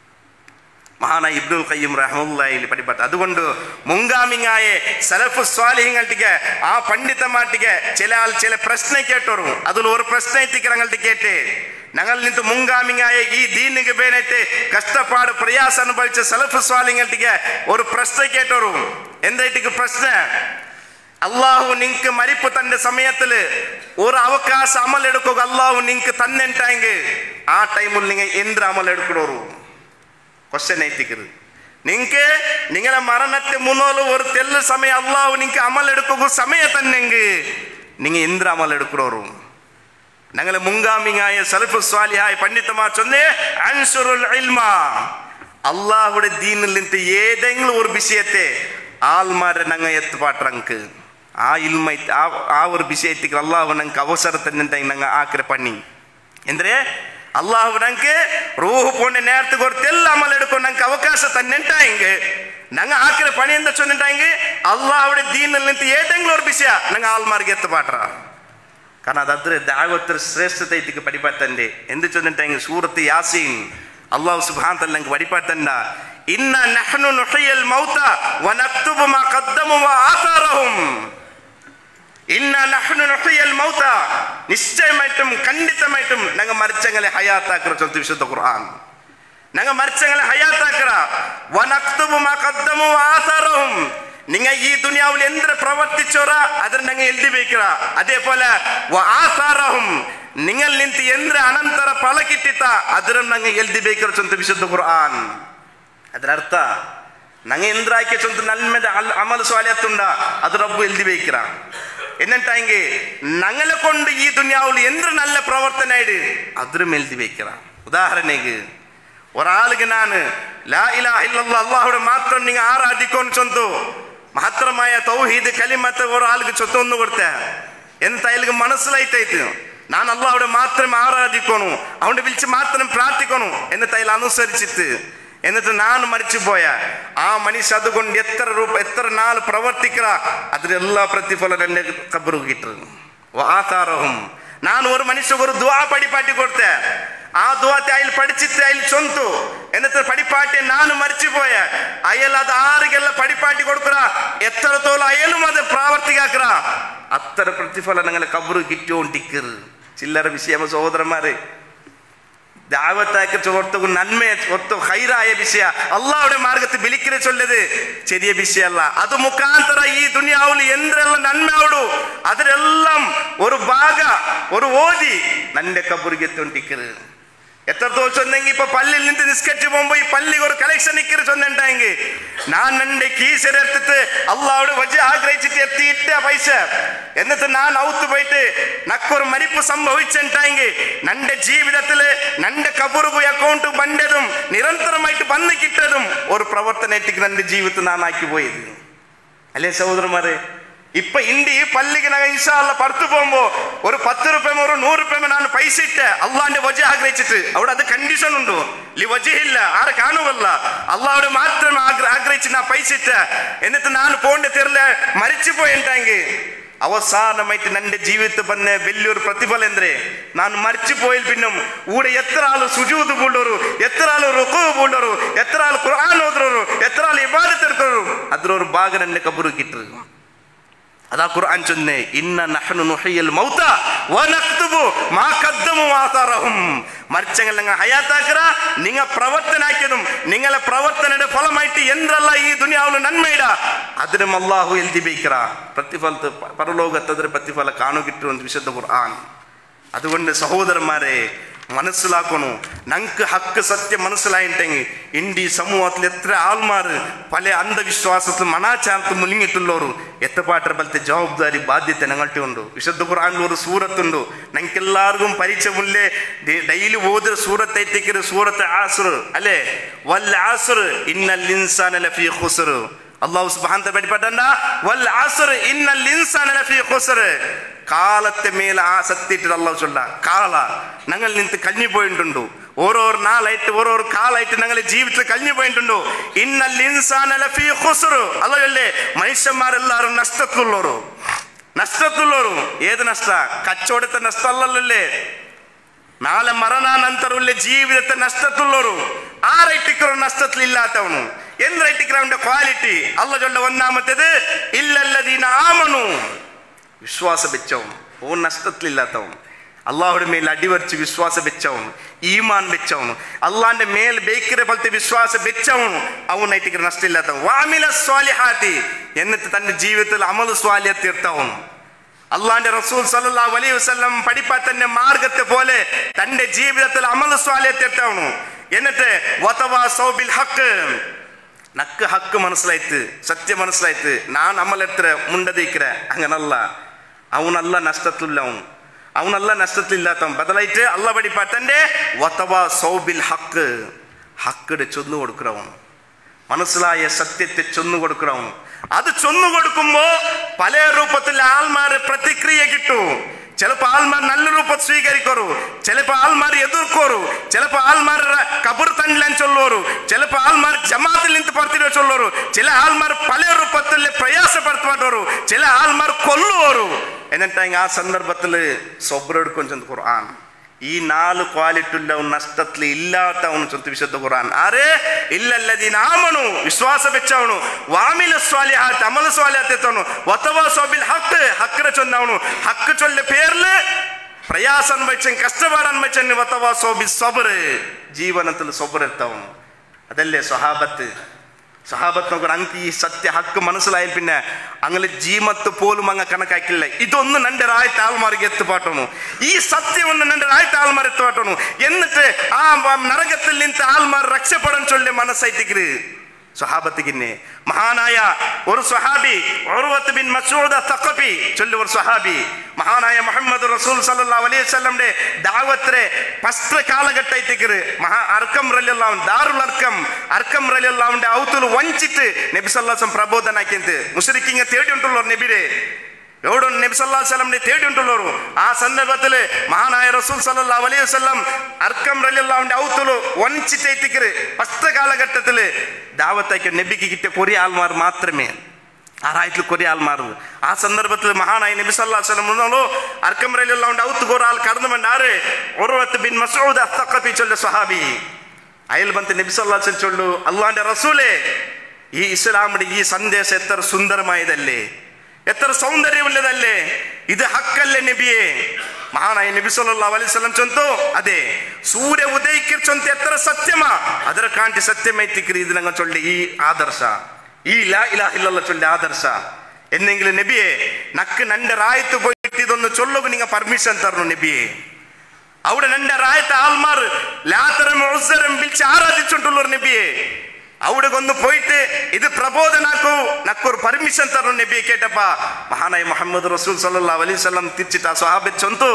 മഹാനായ ഇബ്നുൽ ഖയ്യിം റഹ്മത്തുള്ളാഹി പഠിപ്പാട്ട് അതുകൊണ്ട് മുൻഗാമിയായ സലഫ് സ്വാലിഹിങ്ങൾക്ക് ആ പണ്ഡിതന്മാർക്ക് ചില പ്രശ്നം കേട്ടോറും അതിൽ ഒരു പ്രശ്നത്തിക്ക് ഞങ്ങൾക്ക് കേട്ട് ഞങ്ങൾ നിന്നിട്ട് മുൻഗാമിയായ ഈ ദീനിക്ക് വേണ്ടിയിട്ട് കഷ്ടപ്പാട് പ്രയാസം അനുഭവിച്ച സലഫ് സ്വാലിഹിങ്ങൾക്ക് ഒരു പ്രശ്നം കേട്ടോറും എന്തായിട്ട് പ്രശ്നം അള്ളാഹു നിങ്ങൾക്ക് മരിപ്പ് തന്റെ സമയത്തില് ഒരു അവകാശം അമൽ എടുക്കുക അള്ളാഹു നിങ്ങൾക്ക് തന്നിട്ടെങ്കിൽ ആ ടൈമിൽ നിങ്ങൾ എന്ത് അമൽ എടുക്കണോറു ക്വസ്റ്റ്യൻ എത്തിക്കരുത് നിങ്ങൾക്ക് നിങ്ങളെ മരണത്തെ മുന്നോല് ഒരു തെല്ല് സമയം അള്ളാഹു നിങ്ങൾക്ക് അമൽ എടുക്കുക സമയം തന്നെങ്കിൽ നിങ്ങൾ എന്ത് അമൽ എടുക്കണോറു ഞങ്ങളെ മുൻഗാമിയായ സലഫ് സ്വാലിഹായ പണ്ഡിതന്മാർ ചൊന്നേ അൻസുറുൽ ഇൽമ അള്ളാഹുടെ ദീനിൽ നിന്ന് ഏതെങ്കിലും ഒരു വിഷയത്തെ ആൾമാരെ ഞങ്ങൾ എത്തുപാട്ടങ്ങൾക്ക് ആ ഇൽമ ആ ഒരു വിഷയത്തിക്ക് അള്ളാഹു ഞങ്ങൾക്ക് അവസരത്തിനുണ്ടെങ്കിൽ ഞങ്ങൾ ആക്കിര പണി എന്തിനെ അള്ളാഹു ഞങ്ങൾക്ക് റൂഹ് പോണ്ട നേരത്തെ കൊടുത്തെല്ലാം അമൽ എടുക്കും ഞങ്ങൾക്ക് അവകാശം തന്നിട്ടെങ്കിൽ ഞങ്ങൾ ആക്കിര പണി എന്താ ചൊന്നിട്ടെങ്കിൽ അള്ളാഹുടെ ദീനിൽ നിന്ന് ഏതെങ്കിലും ഒരു വിഷയ ഞങ്ങൾ ആൾമാർക്ക് എത്തുപാട്ട കാരണം അതത്ര ദഅവത്ത് ശ്രേഷ്ഠത ഇതിക്ക് പഠിപ്പാത്തന്റെ എന്ത് ചൊന്നിട്ടെങ്കിൽ സൂറത്ത് യാസീൻ അള്ളാഹു സുബ്ഹാനഹു തആല ഞങ്ങൾക്ക് പഠിപ്പാത്തണ്ട ഇന്ന നഹ്നു നുഹ്യിൽ മൗത വനക്തുബു മാ ഖദ്ദമു വആസാറഹും ഇന്ന നഹ്നു നുഹ്യിൽ മൗത നിശ്ചയമായിട്ടും ഖണ്ഡിതമായിട്ടും ഞങ്ങൾ മരിച്ചങ്ങളെ ഹയാത്താക്കറ ചൊല്ലുന്ന വിശുദ്ധ ഖുർആൻ ഞങ്ങൾ മരിച്ചങ്ങളെ ഹയാത്താക്കറ വനക്തുബു മാ ഖദ്ദമു വആസാറഹും നിങ്ങൾ ഈ ദുനിയാവിൽ എന്ത് പ്രവർത്തിച്ചോറ അതിന് ഞങ്ങൾ എഴുതി വയ്ക്കുക അതേപോലെ വആസാറഹും നിങ്ങൾ നിന്ന് എന്ത് അനന്തര ഫല കിട്ടിത്ത അതിനും ഞങ്ങൾ എഴുതി വയ്ക്കുക ചൊല്ലുന്ന വിശുദ്ധ ഖുർആൻ അതിനർത്ഥ ഞങ്ങൾ എന്താക്കിയ ചൊല്ലുന്ന നന്മയുടെ അമൽ സ്വാലിഹത്തുണ്ട അത് റബ്ബ് എഴുതി വയ്ക്കുക എന്നിട്ടെങ്കിൽ ഞങ്ങളെ കൊണ്ട് ഈ ദുനിയാവിൽ എന്ത് നല്ല പ്രവർത്തനമായിട്ട് അതിനും എഴുതി വയ്ക്കുക ഉദാഹരണക്ക് ഒരാൾക്ക് ഞാൻ ലാ ഇലാഹ ഇല്ലല്ലാഹ് അല്ലാഹുവെ മാത്രം നിങ്ങൾ ആരാധിക്കണം ചൊന്തു മഹത്തരമായ തൗഹീദ് കലിമത്ത് ഒരാൾക്ക് ചൊത്തൊന്നു കൊടുത്ത എന്ത് അയാൾക്ക് മനസ്സിലായിട്ടായിട്ട് ഞാൻ അല്ലാഹുവെ മാത്രം ആരാധിക്കണം അവനെ വിളിച്ച് മാത്രം പ്രാർത്ഥിക്കണം എന്നിട്ട് അയാൾ അനുസരിച്ചിട്ട് എന്നിട്ട് ഞാൻ മരിച്ചു പോയ ആ മനുഷ്യ അതുകൊണ്ട് എത്ര നാൾ പ്രവർത്തിക്കുക അതിലെല്ലാ പ്രതിഫലം എന്റെ ഖബറിൽ കിട്ടും വആസാറഹും ഞാൻ ഒരു മനുഷ്യ ഒരു ദുആ പഠിപ്പാട്ടി കൊടുത്ത ആ ദുആത്തെ അയാൾ പഠിച്ചിട്ട് അയാൾ ചൊന്തു എന്നിട്ട് പഠിപ്പാട്ടി ഞാൻ മരിച്ചു പോയ അയാൾ അത് ആർക്കെല്ലാം പഠിപ്പാട്ടി കൊടുക്കുക എത്രത്തോളം അയാളും അത് പ്രാവർത്തികാക്കുക അത്ര പ്രതിഫലം ഞങ്ങളെ ഖബറിൽ കിട്ടിക്കൊണ്ടിരിക്കരുത് ചില്ലറ വിഷയം സഹോദരന്മാരെ ദഅവത്താക്കി ചോർത്തുക നന്മ ഒത്തു ഹൈറായ വിഷയ അള്ളാഹുടെ മാർഗത്തിൽ വിളിക്കുന്ന ചൊല്ലത് ചെറിയ വിഷയമല്ല അത് മുഖാന്തര ഈ ദുനിയാവിൽ എന്തെല്ലാം നന്മയോടു അതിലെല്ലാം ഒരു ഭാഗ ഒരു ഓതി നന്റെ ഖബറിൽ എത്തിക്കൊണ്ടിരിക്കരുത് എത്രത്തോളം ചൊന്നെങ്കിൽ ഇപ്പൊ പള്ളിയിൽ നിന്ന് നിസ്കരിച്ചു പോകുമ്പോ ഈ പള്ളിക്ക് ഒരു കളക്ഷൻ നിൽക്കരുത് ചൊന്നെങ്കിൽ ഞാൻ എന്റെ കീസെടുത്തിട്ട് അള്ളാഹുടെ വജ് ആഗ്രഹിച്ചിട്ട് എത്തിയിട്ട പൈസ എന്നിട്ട് ഞാൻ ഔത്ത് പോയിട്ട് നക്കൊരു മരിപ്പ് സംഭവിച്ചെങ്കിൽ നന്റെ ജീവിതത്തില് നന്റെ കബറുകു അക്കൗണ്ട് ബണ്ടതും നിരന്തരമായിട്ട് വന്ന് കിട്ടതും ഒരു പ്രവർത്തനത്തിക്ക് നന്റെ ജീവിതത്തിൽ ഞാൻ ആക്കി പോയത് അല്ലേ സഹോദരന്മാരെ ഇപ്പൊ ഇന്ത്യ ഈ പള്ളിക്ക് ഞാൻ ഇൻഷാ അല്ലാഹ് പുറത്തു പോകുമ്പോ ഒരു 10 രൂപയോ ഒരു 100 രൂപയോ ഞാൻ പൈസ ഇട്ട് അള്ളാന്റെ വജ ആഗ്രഹിച്ചിട്ട് അവിടെ അത് കണ്ടീഷൻ ഉണ്ടോ വജയില്ല ആരെ കാണുമല്ല അള്ളാഹുടെ മാത്രം ആഗ്രഹിച്ച് ഞാൻ പൈസ ഇട്ട് എന്നിട്ട് ഞാൻ പോകേണ്ട തെറില് മരിച്ചു പോയിട്ടെങ്കിൽ അവസാനമായിട്ട് നന്റെ ജീവിതത്തിൽ വന്ന വലിയൊരു പ്രതിഫലം എന്തേ ഞാൻ മരിച്ചു പോയിൽ പിന്നും കൂടെ എത്ര ആള് സുജൂദ് പൂണ്ടോರು എത്ര ആള് റുകൂ പൂണ്ടോರು എത്ര ആള് ഖുർആൻ ഓതുറോರು എത്ര ആള് ഇബാദത്ത് എടുത്തോರು അതിലൊരു ഭാഗം എന്റെ ഖബറിൽ കിട്ടും അതാ ഖുർആൻ ചൊന്നേ ഇന്ന നഹ്നു നുഹ്യിൽ മൗത വനക്തുബു മാ ഖദ്ദമു വആസാറഹും മരിച്ചങ്ങൾ നിങ്ങൾ ഹയാത്താക്കറ നിങ്ങൾ പ്രവർത്തനാക്കിയതും നിങ്ങളെ പ്രവർത്തനയുടെ ഫലമായിട്ട് എന്തെല്ലാം ഈ ദുനിയാവിൽ നന്മയിട അതിനും അല്ലാഹു എഴുതി വയ്ക്കറ പ്രതിഫലത്ത് പരലോകത്ത് അതിന് പ്രതിഫലം കാണു കിട്ടുമെന്ന് വിശുദ്ധ ഖുർആൻ അതുകൊണ്ട് സഹോദരന്മാരെ മനസ്സിലാക്കണു. ഞങ്ങൾക്ക് ഹക്ക് സത്യം മനസ്സിലായിട്ടെങ്കിൽ ഇന്ത്യ സമൂഹത്തിൽ എത്ര ആൾമാർ പല അന്ധവിശ്വാസത്തിൽ മനാചാരത്തിൽ മുലിങ്ങിട്ടുള്ളവർ എത്തപ്പാട്ടർ പോലത്തെ ജവാബ്ദാരി ബാധ്യത ഞങ്ങളുടെ ഉണ്ട്. വിശുദ്ധ ഖുർആനിൽ ഒരു സൂറത്തുണ്ട്, ഞങ്ങൾക്ക് എല്ലാവർക്കും പരിചയമില്ലേ, ഡെയിലി ഓത് സൂറത്തേക്ക് സൂറത്ത് ആസ്ർ അല്ലേ, വൽ ആസ്ർ ഇന്നൽ ഇൻസാന ലഫീ ഖുസ്ർ. അല്ലാഹു സുബ്ഹാനഹു വ തആല പഠിപ്പിട്ടണ്ട വൽ ആസ്ർ ഇന്നൽ ഇൻസാന ലഫീ ഖുസ്ർ. കാലത്തെ മേലെ ആ സത്യത്തിൽ അല്ലാഹു ചൊല്ല കാല ഞങ്ങൾ നിന്ത് കഴിഞ്ഞു പോയിട്ടുണ്ടോ, ഓരോ നാളായിട്ട് ഓരോ കാലായിട്ട് ഞങ്ങൾ ജീവിതത്തിൽ കഴിഞ്ഞു പോയിട്ടുണ്ടോ. ഇന്നൽ ഇൻസാന ലഫീ ഖുസ്ർ. അല്ലാഹുവല്ലേ മനുഷ്യന്മാരെല്ലാവരും നഷ്ടത്തുള്ളവരും. ഏത് നഷ്ട? കച്ചവടത്തെ നഷ്ടമല്ലല്ലേ, നാളെ മരണാനന്തരമുള്ള ജീവിതത്തെ നഷ്ടത്തുള്ളവರು. ആറൈറ്റിക്കറോ നഷ്ടത്തിലില്ലാത്തവನು എന്റൈറ്റിക്കറ ക്വാലിറ്റി അല്ലാഹു ചൊല്ല ഒന്നാമത്തേത് ഇല്ലല്ലദീന ആമനു, വിശ്വാസം വെച്ചവൻ, ഓൻ നഷ്ടത്തിലില്ലാത്തവൻ, അള്ളാഹുടെ മേൽ അടിവരിച്ച് വിശ്വാസം വെച്ചവൻ, ഈമാൻ വെച്ചവൻ, അള്ളാന്റെ മേൽ ബേക്കറെ പോലത്തെ വിശ്വാസം വെച്ചവൻ, അവനായിട്ട് നഷ്ടമില്ലാത്തവൻ. വാമില സ്വാലിഹാത്തി, എന്നിട്ട് തന്റെ ജീവിതത്തിൽ അമൽ സ്വാലിഹ തീർത്തവൻ. അള്ളാന്റെ റസൂൽ സല്ലല്ലാഹു അലൈഹി വസല്ലം പഠിപ്പാൻ തന്നെ മാർഗത്തെ പോലെ തന്റെ ജീവിതത്തിൽ അമൽ സ്വാലിഹ തീർത്തവನು. എന്നിട്ട് വതവാസൗ ബിൽ ഹഖ്, നക്ക് ഹക്ക് മനസ്സിലായിട്ട് സത്യം മനസ്സിലായിട്ട് ഞാൻ അമൽ എത്ര മുണ്ടതിക്കിற അങ്ങനല്ല, അവനല്ല നഷ്ടത്തിലില്ലാത്തവൻ. ബദലായിട്ട് അല്ല പഠിപ്പാൻ തന്റെ വതവാസൗ ബിൽ ഹഖ്, ഹക്കിടെ ചൊന്നു കൊടുക്കുന്നവൻ, മനസ്സിലായ സത്യത്തെ ചൊന്നു കൊടുക്കുന്നവൻ. അത് ചൊന്നു കൊടുക്കുമ്പോ പല രൂപത്തിൽ ആൾമാര് പ്രതിക്രിയ കിട്ടൂ. ചിലപ്പോൾ ആൾമാർ നല്ല രൂപത്തിൽ സ്വീകരിക്കോರು, ചിലപ്പോൾ ആൾമാർ എതിർക്കോರು, ചിലപ്പോൾ ആൾമാർ കബർ തണ്ടിലാൻ ചൊല്ലോರು, ചിലപ്പോൾ ആൾമാർ ജമാത്തിൽ നിಂತು ಬರ್ತಿರೋ ചൊല്ലോರು, ചില ആൾമാർ പല രൂപത്തിൽ പ്രയാസപ്പെടുത്തുവാട്ടോರು, ചില ആൾമാർ കൊല്ലുവോರು. എന്നിട്ട് ആ സന്ദർഭത്തിൽ സബ്ർ എടുക്കും ഖുർആൻ. ഈ 4 ക്വാളിറ്റി ഉള്ളവൻ നഷ്ടത്തിൽ ഇല്ലാത്തവನು ചൊന്ത വിശുദ്ധ ഖുർആൻ. ആരെ? ഇല്ലല്ലദീന ആമനു, വിശ്വാസം വെച്ചവನು, വാമില സ്വാലിഹാത്ത്, അമൽ സ്വാലിഹാത്ത് എത്തവನು, വതവാസൗ ബിൽ ഹഖ്, ഹക്കിനെ ചൊന്നവನು. ഹക്ക് ചൊല്ല പേരില് പ്രയാസം അനുഭവിച്ച കഷ്ടപ്പാട് അനുഭവിച്ച വതവാസൗ ബിസ് സബ്ർ, ജീവനത്തിൽ സബ്ർ എത്തവನು. അതല്ലേ സ്വഹാബത്ത് നോക്കണം. അങ്ങ് ഈ സത്യ ഹക്ക് മനസ്സിലായാൽ പിന്നെ അങ്ങനെ ജീവത്ത് പോലും അങ്ങ് കണക്കാക്കില്ല. ഇതൊന്നും നന്റെ രായത്തെ ആൾമാർക്ക് എത്തുപാട്ടണു, ഈ സത്യമൊന്നും നന്റെ രായത്തെ ആൾമാർ എത്തുപാട്ടണു. എന്നിട്ട് ആ നരകത്തിൽ നിന്ന് ആൾമാർ രക്ഷപ്പെടാൻ ചൊല്ലി മനസ്സായിട്ടിക്കര് സ്വഹാബത്തിക്കിന്നെ. മഹാനായ ഒരു സ്വഹാബി ഉർവത്ത് ബിൻ മസ്ഊദ് അസ്സഖഫി ചൊല്ലു ഒരു സ്വഹാബി മഹാനായ മുഹമ്മദ് റസൂൽ സല്ലല്ലാഹു അലൈഹി വസല്ലംന്റെ ദഅവത്തിലെ ഫസ്റ്റ് കാലഘട്ടത്തിക്കര് അർക്കം റളിയല്ലാഹു അൻഹു ദാറുൽ അർക്കം റളിയല്ലാഹു അൻഹു ഔത്തുൽ വഞ്ചിട്ട് നബി സല്ലല്ലാഹു അലൈഹി വസല്ലം പ്രബോധനാക്കിയത് മുശ്രിക്കിങ്ങ തേടി ഉണ്ടല്ലോ നബിരെ എവിടെ നബി സല്ലല്ലാഹു അലൈഹി വസല്ലംനെ തേടി ഉണ്ടല്ലോ. ആ സന്ദർഭത്തിൽ മഹാനായ റസൂൽ സല്ലല്ലാഹു അലൈഹി വസല്ലം അർക്കം റളിയല്ലാഹു അൻഹു ഔത്തുൽ വഞ്ചിട്ടേത്തിക്കര് ഫസ്റ്റ് കാലഘട്ടത്തിൽ ദാവത്തേക്ക് നബിക്ക് കിട്ടിയ കുറേ ആൾമാർ മാത്രമേ ആറായിട്ടിൽ കുറേ ആൾമാർ. ആ സന്ദർഭത്തിൽ മഹാനായ നബി സല്ലല്ലാഹു അലൈഹി വസല്ലം അർക്കം റളിയല്ലാഹു അൻഹു ഔത്ത് ഒരാൾ കടന്നു വന്നാറ് ഉർവത്ത് ബിൻ മസ്ഊദ് അസ്സഖഫി ചൊല്ല സ്വഹാബി അയൽ ബന്ത് നബി സല്ലല്ലാഹു അലൈഹി വസല്ലം ചൊല്ലു അല്ലാഹുവിന്റെ റസൂലേ, ഈ ഇസ്ലാമിന്റെ ഈ സന്ദേശം എത്ര സുന്ദരമായതല്ലേ, എത്ര സൗന്ദര്യമുള്ളതല്ലേ, ഇത് ഹക്കല്ലേ നബിയെ. മഹാനായ നബി സല്ലല്ലാഹു അലൈഹി വസല്ലം ചൊന്തു അതെ സൂര്യ ഉദയിക്കർ ചൊന്ത എത്ര സത്യമാ, ಅದರ ಕಾಂಟಿ ಸತ್ಯಮೈತಿಕ್ರಿ. ഇത് ഞങ്ങൾ ചൊല്ലി ഈ ആദർശ, ഈ ലാ ഇലാഹ ഇല്ലല്ലാഹ് ചൊല്ലി ആദർശ. എന്നെങ്കിലും നബിയെ നക്ക് നന്റെ റായത്ത് പോയിട്ട് ഇതൊന്ന് ചൊല്ലുക നിങ്ങൾ പെർമിഷൻ തരണു നബിയെ. അവിടെ നന്റെ റായത്തെ ആൾമാർ ലാത്തരം ഉസ്സരം വിളിച്ച് ആരാധിച്ചുകൊണ്ടുള്ളൊരു നബിയെ. അവിടെ ഒന്ന് പോയിട്ട് ഇത് പ്രബോധനാക്കൂ നക്കൊരു പെർമിഷൻ തരണു നബിയെ. കേട്ടപ്പ മഹാനായ മുഹമ്മദ് റസൂൽ സല്ലല്ലാഹു അലൈഹി വസല്ലം തിരിച്ചിട്ട് ആ സ്വഹാബത്ത് ചൊന്തു,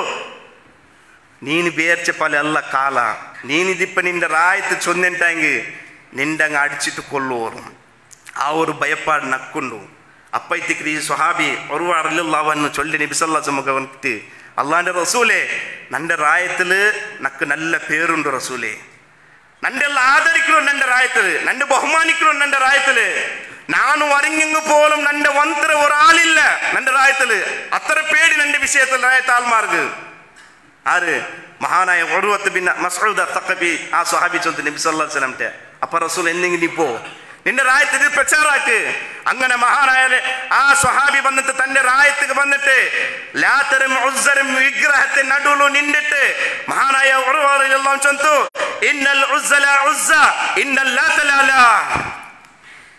ನೀನು ಬೇರ್ಚ ಪಲೆ ಅಲ್ಲ ಕಾಲ, ನೀನಿದಿಪ್ಪ ನಿಂದ ರಾಯ್ತು ಚೊಂದೆಂಟಾಂಗಿ ನಿಂಡಂಗೆ ಅಡಿಚಿಟ್ಟು ಕೊಲ್ಲುವರು. ಅವರು ಭಯಪಾಡು ನಕ್ಕೊಂಡು ಅಪ್ಪೈತಿಕ್ರಿ ಈ ಸ್ವಹಾಬಿ ಅವರು ಅರಲಿಲ್ಲವನ್ನು ಚೊಲ್ಲಿ നബി സല്ലല്ലാഹു അലൈഹി വസല്ലം അള്ളാന്റെ റസൂലേ നന്റെ റായത്തില് നക്ക് നല്ല പേരുണ്ട് റസൂലേ, നന്റെ എല്ലാം ആദരിക്കണം നന്റെ റായത്തില്, നന്റെ ബഹുമാനിക്കണം നന്റെ റായത്തില്. ನಾನು ಅರಿಂಗಿಂಗ್ പോലും നന്റെ ಒಂತರ ഒരാളില്ല നന്റെ റായത്തില്. അത്ര പേടി നന്റെ വിഷയത്തിൽ റായത്ത് ആൾമാർക്ക്. ആര്? മഹാനായ ഉർവത്ത് ബിൻ മസ്ഊദ് അസ്സഖഫി ആ സ്വഹാബി ചൊല്ലുന്നു നബി സല്ലല്ലാഹു അലൈഹി വസല്ലം അപ്പൊ റസൂൽ എന്തെങ്കിലും ഇപ്പോ നിന്റെ റായത്ത് പ്രചാരാക്ക്. അങ്ങനെ മഹാനായ ആ സ്വഹാബി വന്നിട്ട് തന്റെ റായത്തിക്ക് വന്നിട്ട് ലാത്തരും ഉസ്സരും വിഗ്രഹത്തെ നടുവിൽ നിന്നിട്ട് മഹാനായ ഉർവ റളിയല്ലാഹു അൻഹു ചൊല്ലുന്നു ഇന്നൽ ഉസ്സ ലാ ഉസ്സ ഇന്നൽ ലാത ലാ ലാ.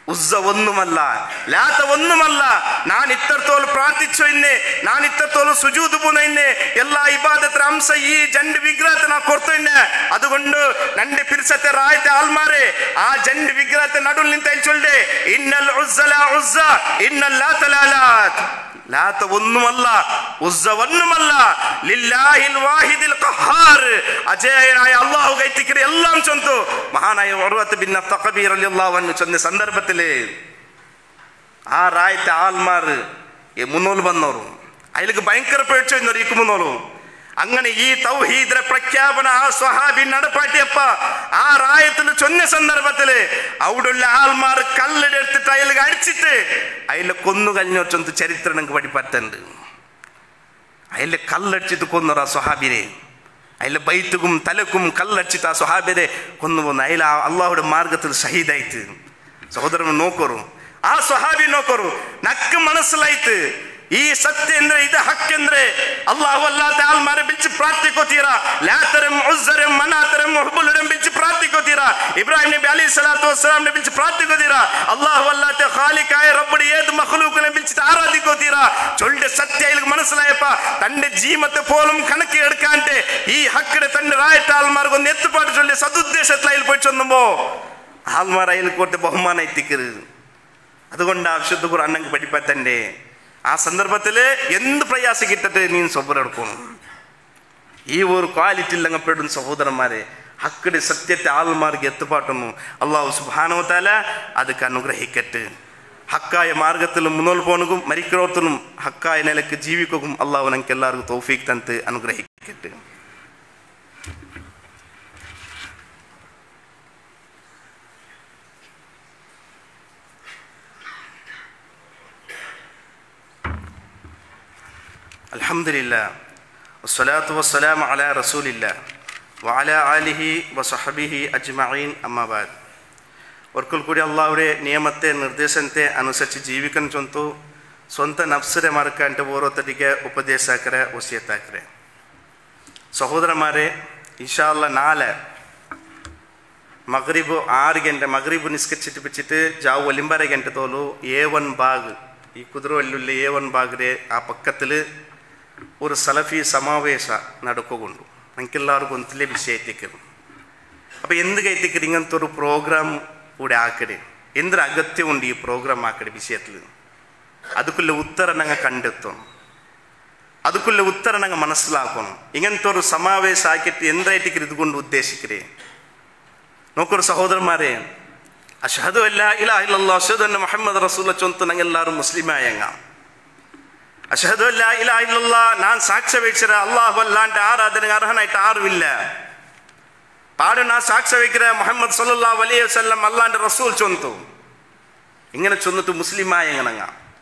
ഉസ്സ ഒന്നുമല്ല, ലാത്ത ഒന്നുമല്ല. ഞാൻ ഇത്രത്തോളം പ്രാർത്ഥിച്ചു എന്നെ, ഞാൻ ഇത്രത്തോളം സുജൂദ് പോന്നെ, എല്ലാ ഇബാദത്തിന്റെ അംശ ഈ ജണ്ട് വിഗ്രഹത്തെ നാ ಕೊಡ್ತು എന്നെ. അതുകൊണ്ട് നന്റെ പിരിസത്തെ റായത്തെ ആൾമാരെ ആ ജണ്ട് വിഗ്രഹത്തെ നടുവിൽ നിന്നിട്ട് ചൊല്ലേ, ഇന്നൽ ഉസ്സ ലാ ഉസ്സ ഇന്നൽ ലാത്ത ലാ ലാത്ത്. ലാത്ത ഒന്നുമല്ല, ഉസ്സ ഒന്നുമല്ല, ലില്ലാഹിൽ വാഹിദിൽ ഖഹാർ, അജേയനായ അല്ലാഹു കൈത്തിക്കിற എല്ലാം ചൊന്തു. മഹാനായ ഉർവത്ത് ബിൻ തഖബീർ റളിയല്ലാഹു അൻഹു ചൊന്ന സന്ദർഭത്തില് ആ റായത്തെ ആൾമാർ മുന്നോട്ട് വന്നോರು അതിലേക്ക് ഭയങ്കര പേടിച്ചു എന്നറിയിക്കും മുന്നോളൂ. അങ്ങനെ ഈ തൗഹീദിന്റെ പ്രഖ്യാപന ആ സ്വഹാബി നടപ്പാട്ടിയപ്പ ആ റായത്തിൽ ചൊന്ന സന്ദർഭത്തില് അവിടെയുള്ള ആൾമാർ കല്ലെടുത്തിട്ട് അയാൾക്ക് അടിച്ചിട്ട് അയാളെ കൊന്നു കഴിഞ്ഞോ ചൊന്ത് ചരിത്രം നമുക്ക് പഠിപ്പറ്റുണ്ട്. അയാളെ കല്ലടിച്ചിട്ട് കൊന്നൊരു ആ സ്വഹാബിനെ, അയാളെ ബൈത്തുക്കും തലക്കും കല്ലടിച്ചിട്ട് ആ സ്വഹാബിനെ കൊന്നുപോന്നു. അയാൾ അള്ളാഹുടെ മാർഗത്തിൽ ഷഹീദായിട്ട്. സഹോദരൻ നോക്കോರು, ആ സ്വഹാബി നോക്കോರು, നക്ക് മനസ്സിലായിട്ട് ಈ ಸತ್ಯ ಅಂದ್ರೆ ಇದು ಹಕ್ಕೆಂದ್ರೆ ಅಲ್ಲಾಹು ಅಲ್ಲಾಹ್ ಆಲ್ಮಾರೆ ಬಿಚ್ಚಿ ಪ್ರಾರ್ಥಿಕೋತೀರಾ, ಲಾತರಂ ಉಜ್ಜರಂ ಮನಾತರಂ ಹುಬುಲರಂ ಬಿಚ್ಚಿ ಪ್ರಾರ್ಥಿಕೋತೀರಾ, ಇಬ್ರಾಹಿಂ ನಬಿ ಅಲೈಹಿ ಸಲಾತು ವಸ್ಸಲಾಂ ಬಿಚ್ಚಿ ಪ್ರಾರ್ಥಿಕೋತೀರಾ, ಅಲ್ಲಾಹು ಅಲ್ಲಾಹ್ ಖಾಲಿಕಾಯ ರಬ್ಬಡಿ ಏದು ಮಖ್ಲೂಕನ ಬಿಚ್ಚಿ ആരാധിക്കോത്തീരാ. ചൊല്ലിന്റെ സത്യ ഇതിൽ മനസ്സിലായപ്പ തന്റെ ജീവത്തെ പോലും കണക്ക് എടുക്കാണ്ട് ഈ ഹക്കിടെ തന്റെ റായത്തെ ആൾമാർക്ക് ഒന്ന് എത്തുപാട്ട് ചൊല്ലി സതുദ്ദേശത്തിൽ അതിൽ പോയി ചൊന്നുമ്പോ ആൾമാർ അതിൽ കൊടുത്ത് ബഹുമാനം എത്തിക്കരുത്. അതുകൊണ്ട് ആ വിശുദ്ധ ഖുർആൻ അന്നക്ക് പഠിപ്പത്തന്റെ ആ സന്ദർഭത്തില് എന്ത് പ്രയാസം കിട്ടട്ടെ നീ സബർ എടുക്കണം. ഈ ഒരു ക്വാളിറ്റി ഇല്ലങ്ങ പെടും സഹോദരന്മാരെ. ഹക്കിടെ സത്യത്തെ ആൾമാർക്ക് എത്തുപാട്ടുന്നു അള്ളാഹു സുബ്ഹാനഹു വ തആല ಅದಕ್ಕೆ അനുഗ്രഹിക്കട്ടെ. ഹക്കായ മാർഗത്തിൽ മുന്നോട്ട് പോകണം, മരിക്കുന്നോർത്തിനും ഹക്കായ നിലക്ക് ജീവിക്കും അള്ളാഹു നമുക്ക് എല്ലാവർക്കും തൗഫീഖ് തന്ന് അനുഗ്രഹിക്കട്ടെ. അൽഹംദുലില്ലാ വസ്സലാത്തു വസ്സലാമു അലാ റസൂലില്ലാ വഅലാ ആലിഹി വസഹബിഹി അജ്മഈൻ അമ്മാ ബഅദ്. ഒരിക്കൽ കൂടി അള്ളാഹുടെ നിയമത്തെ നിർദ്ദേശത്തെ അനുസരിച്ച് ജീവിക്കാൻ ചൊന്തു സ്വന്തം നഫ്സിനെ മറക്കാണ്ട് ഓരോരുത്തರಿಗೆ ಉಪದೇಶ ಹಾಕ್ರೆ ವಸಿಯತ್ ಹಾಕ್ರೆ. ಸಹೋದರಮಾರೆ, ಇನ್ಶಾ ಅಲ್ಲಾ ನಾಳೆ ಮಗ್ರಿಬ್ 6 ಗಂಟೆ ಮಗ್ರಿಬ್ ನಿಸ್ಕರಿച്ചിട്ട് വെച്ചിട്ട് ജാവ് 9:30 ಗಂಟೆ തോലു A1 ബാഗ് ഈ കുതിരവല്ലുള്ള A1 ബാഗിലെ ആ പക്കത്തിൽ ഒരു സലഫി സമാവേശ നടക്കുകൊണ്ടു. നമുക്കെല്ലാവർക്കും ഒന്നിലെ വിഷയത്തേക്കും അപ്പം എന്ത് കയറ്റിക്കറി ഇങ്ങനത്തെ ഒരു പ്രോഗ്രാം കൂടെ ആക്കಡೆ എന്തൊരു അഗത്യമുണ്ട് ഈ പ്രോഗ്രാം ആക്കടെ വിഷയത്തിൽ. ಅದಕ್ಕುള്ള ഉത്തരം ഞങ്ങൾ കണ്ടെത്തണം, ಅದಕ್ಕುള്ള ഉത്തരം ഞങ്ങൾ മനസ്സിലാക്കണം. ഇങ്ങനത്തെ ഒരു സമാവേശം ആക്കിയിട്ട് എന്തായിട്ട് ഇതുകൊണ്ട് ഉദ്ദേശിക്കരേ നോക്കൊരു സഹോദരന്മാരെ, അഷ്ഹദു അല്ലാ ഇലാഹ ഇല്ലല്ലാഹ് അഷ്ഹദു അന്ന മുഹമ്മദ് റസൂലുള്ളാഹ് ചൊല്ലുന്ന ഞങ്ങൾ എല്ലാവരും മുസ്ലിമായങ്ങ. അഷ്ഹദു അല്ലാ ഇലാഹ ഇല്ലല്ലാഹ് ഞാൻ സാക്ഷ്യം വഹിച്ചര അല്ലാഹു അല്ലാണ്ട് ആരാധനക്ക് അർഹനായിട്ട് ആരുമില്ല. പാട് ഞാൻ സാക്ഷ്യം വഹിക്കര മുഹമ്മദ് സല്ലല്ലാഹു അലൈഹി വസല്ലം അല്ലാണ്ട് റസൂൽ ചൊന്നു. ഇങ്ങനെ ചൊന്നിട്ട് മുസ്ലിമായങ്ങനങ്ങ.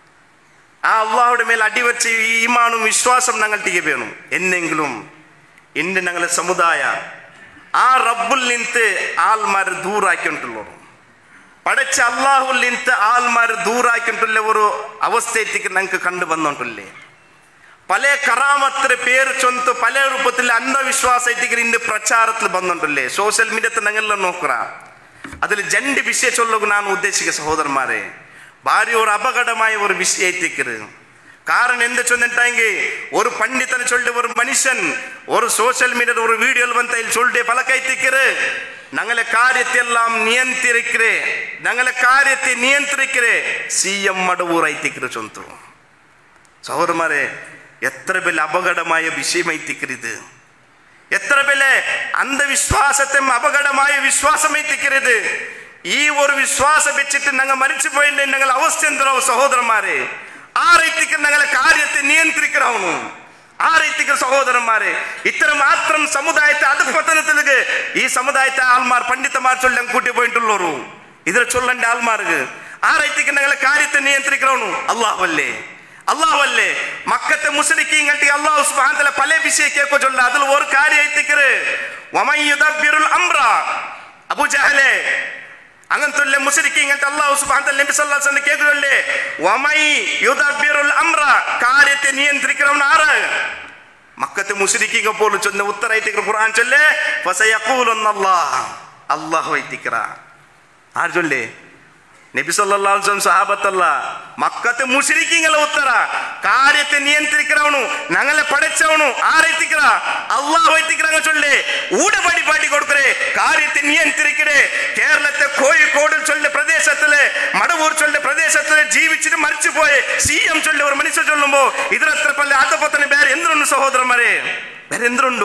ആ അള്ളാഹുടെ മേൽ അടിവെച്ച് ഈ ഈമാനും വിശ്വാസം ഞങ്ങൾ തികവേണം. എന്നെങ്കിലും ഇന്ന് ഞങ്ങളെ സമുദായ ആ റബ്ബുൽ നിന്ത് ആൾമാർ ദൂറാക്കിയിട്ടുള്ളൂ, പടച്ച അള്ളാഹുൽ നിന്ത് ആൾമാർ ദൂറാക്കിയിട്ടുള്ള ഒരു അവസ്ഥയ്ക്ക് ഞങ്ങൾക്ക് കണ്ടു വന്നിട്ടില്ലേ. പല കറാമത്തിന്റെ പേര് ചൊന്ത് പല രൂപത്തിൽ അന്ധവിശ്വാസത്തിക്ക് ഇന്ന് പ്രചാരത്തിൽ വന്നിട്ടില്ലേ. സോഷ്യൽ മീഡിയത്തിൽ ഞങ്ങളെല്ലാം നോക്കുക. അതിൽ രണ്ട് വിഷയം ചൊല്ലുക ഞാൻ ഉദ്ദേശിക്കുക സഹോദരന്മാരെ, ഭാര്യ ഒരു അപകടമായ ഒരു വിഷയത്തേക്ക്. കാരണം എന്ത് ചൊന്നിട്ടെങ്കിൽ ഒരു പണ്ഡിതനെ ചൊല്ലിട്ട് ഒരു മനുഷ്യൻ ഒരു സോഷ്യൽ മീഡിയ ഒരു വീഡിയോയിൽ വന്ന് ചൊല്ലിട്ട് പലക്കയത്തേക്ക് ഞങ്ങളെ കാര്യത്തെല്ലാം നിയന്ത്രിക്കേ, ഞങ്ങളെ കാര്യത്തെ നിയന്ത്രിക്കേ CM മടവൂറായിത്തേക്ക് ചൊന്തു. സഹോദരന്മാരെ, എത്ര വലിയ അപകടമായ വിഷയമായിത്തേക്കരുത്, എത്ര വലിയ അന്ധവിശ്വാസത്തെ അപകടമായ വിശ്വാസമായിത്തേക്കരുത്. ഈ ഒരു വിശ്വാസം വെച്ചിട്ട് ഞങ്ങൾ മരിച്ചു പോയിട്ട് ഞങ്ങൾ അവസ്ഥ എന്താവും സഹോദരന്മാരെ. ആ റൈത്തിക്ക് ഞങ്ങളെ കാര്യത്തെ നിയന്ത്രിക്കണു. ആ റൈത്തിക്ക് സഹോദരന്മാരെ, ഇത്ര മാത്രം സമുദായത്തെ അധപതനത്തിലേക്ക് ഈ സമുദായത്തെ ആൾമാർ പണ്ഡിതന്മാർ ചൊല്ലാൻ കൂട്ടി പോയിട്ടുള്ളൂ. ഇതിൽ ചൊല്ലേണ്ട ആൾമാർക്ക് ആ റൈത്തിക്ക് ഞങ്ങളെ കാര്യത്തെ നിയന്ത്രിക്കണു. അല്ലാഹുവല്ലേ, അല്ലാഹുവല്ലേ. മക്കത്തെ മുസ്ലിക്കീങ്ങൾക്ക് അല്ലാഹു സുബ്ഹാനഹു വ തആല പല വിഷയക്കേക്കോ ചൊല്ല. അതിൽ ഒരു കാര്യമായിത്തേക്ക് വമൻ യുദബ്ബിറുൽ അംറ അബൂ ജഹലെ അങ്ങനത്തെ മുസ്ലിക്കീങ്ങൾക്ക് അല്ലാഹു സുബ്ഹാനഹു വ തആല നബി സല്ലല്ലാഹു അലൈഹി വസല്ലം കേൾക്കുമല്ലേ, വമൻ യുദബ്ബിറുൽ അംറ കാര്യത്തെ നിയന്ത്രിക്കുന്നവൻ ആര്? മക്കത്തെ മുസ്ലിക്കീങ്ങൾ പോലും ചൊന്ന ഉത്തരമായിട്ട് ഖുർആൻ ചൊല്ലേ ഫസയഖൂലുന്നല്ലാഹ് അല്ലാഹു വൈതിക്ര. ആര് ചൊല്ലേ? നബി സല്ലല്ലാഹു അലൈഹി വസല്ലം സഹാബത്തല്ല മക്കത്തെ മുശ്രിക്കീങ്ങളെ ഉത്തര കാര്യത്തെ നിയന്ത്രിക്കറവನು ഞങ്ങളെ പടച്ചവನು ആരെത്തിക്കറ അല്ലാഹു എത്തിക്കറങ്ങ ചൊല്ലേ ഊട പടിപാടി കൊടുക്കറേ കാര്യത്തെ നിയന്ത്രിക്കറേ കേരളത്തെ കോഴിക്കോട് ചൊല്ല പ്രദേശത്തിലെ മടവൂർ ചൊല്ല പ്രദേശത്തിലെ ജീവിച്ചിട്ട് മരിച്ചു പോയ സിഎം ചൊല്ല ഒരു മനുഷ്യ ചൊല്ലുമ്പോ ഇതിനത്ര പല്ല അതപ്പത്തന്നെ വേറെ എന്തുണ്ട് സഹോദരന്മാരെ വേറെ എന്തുണ്ടു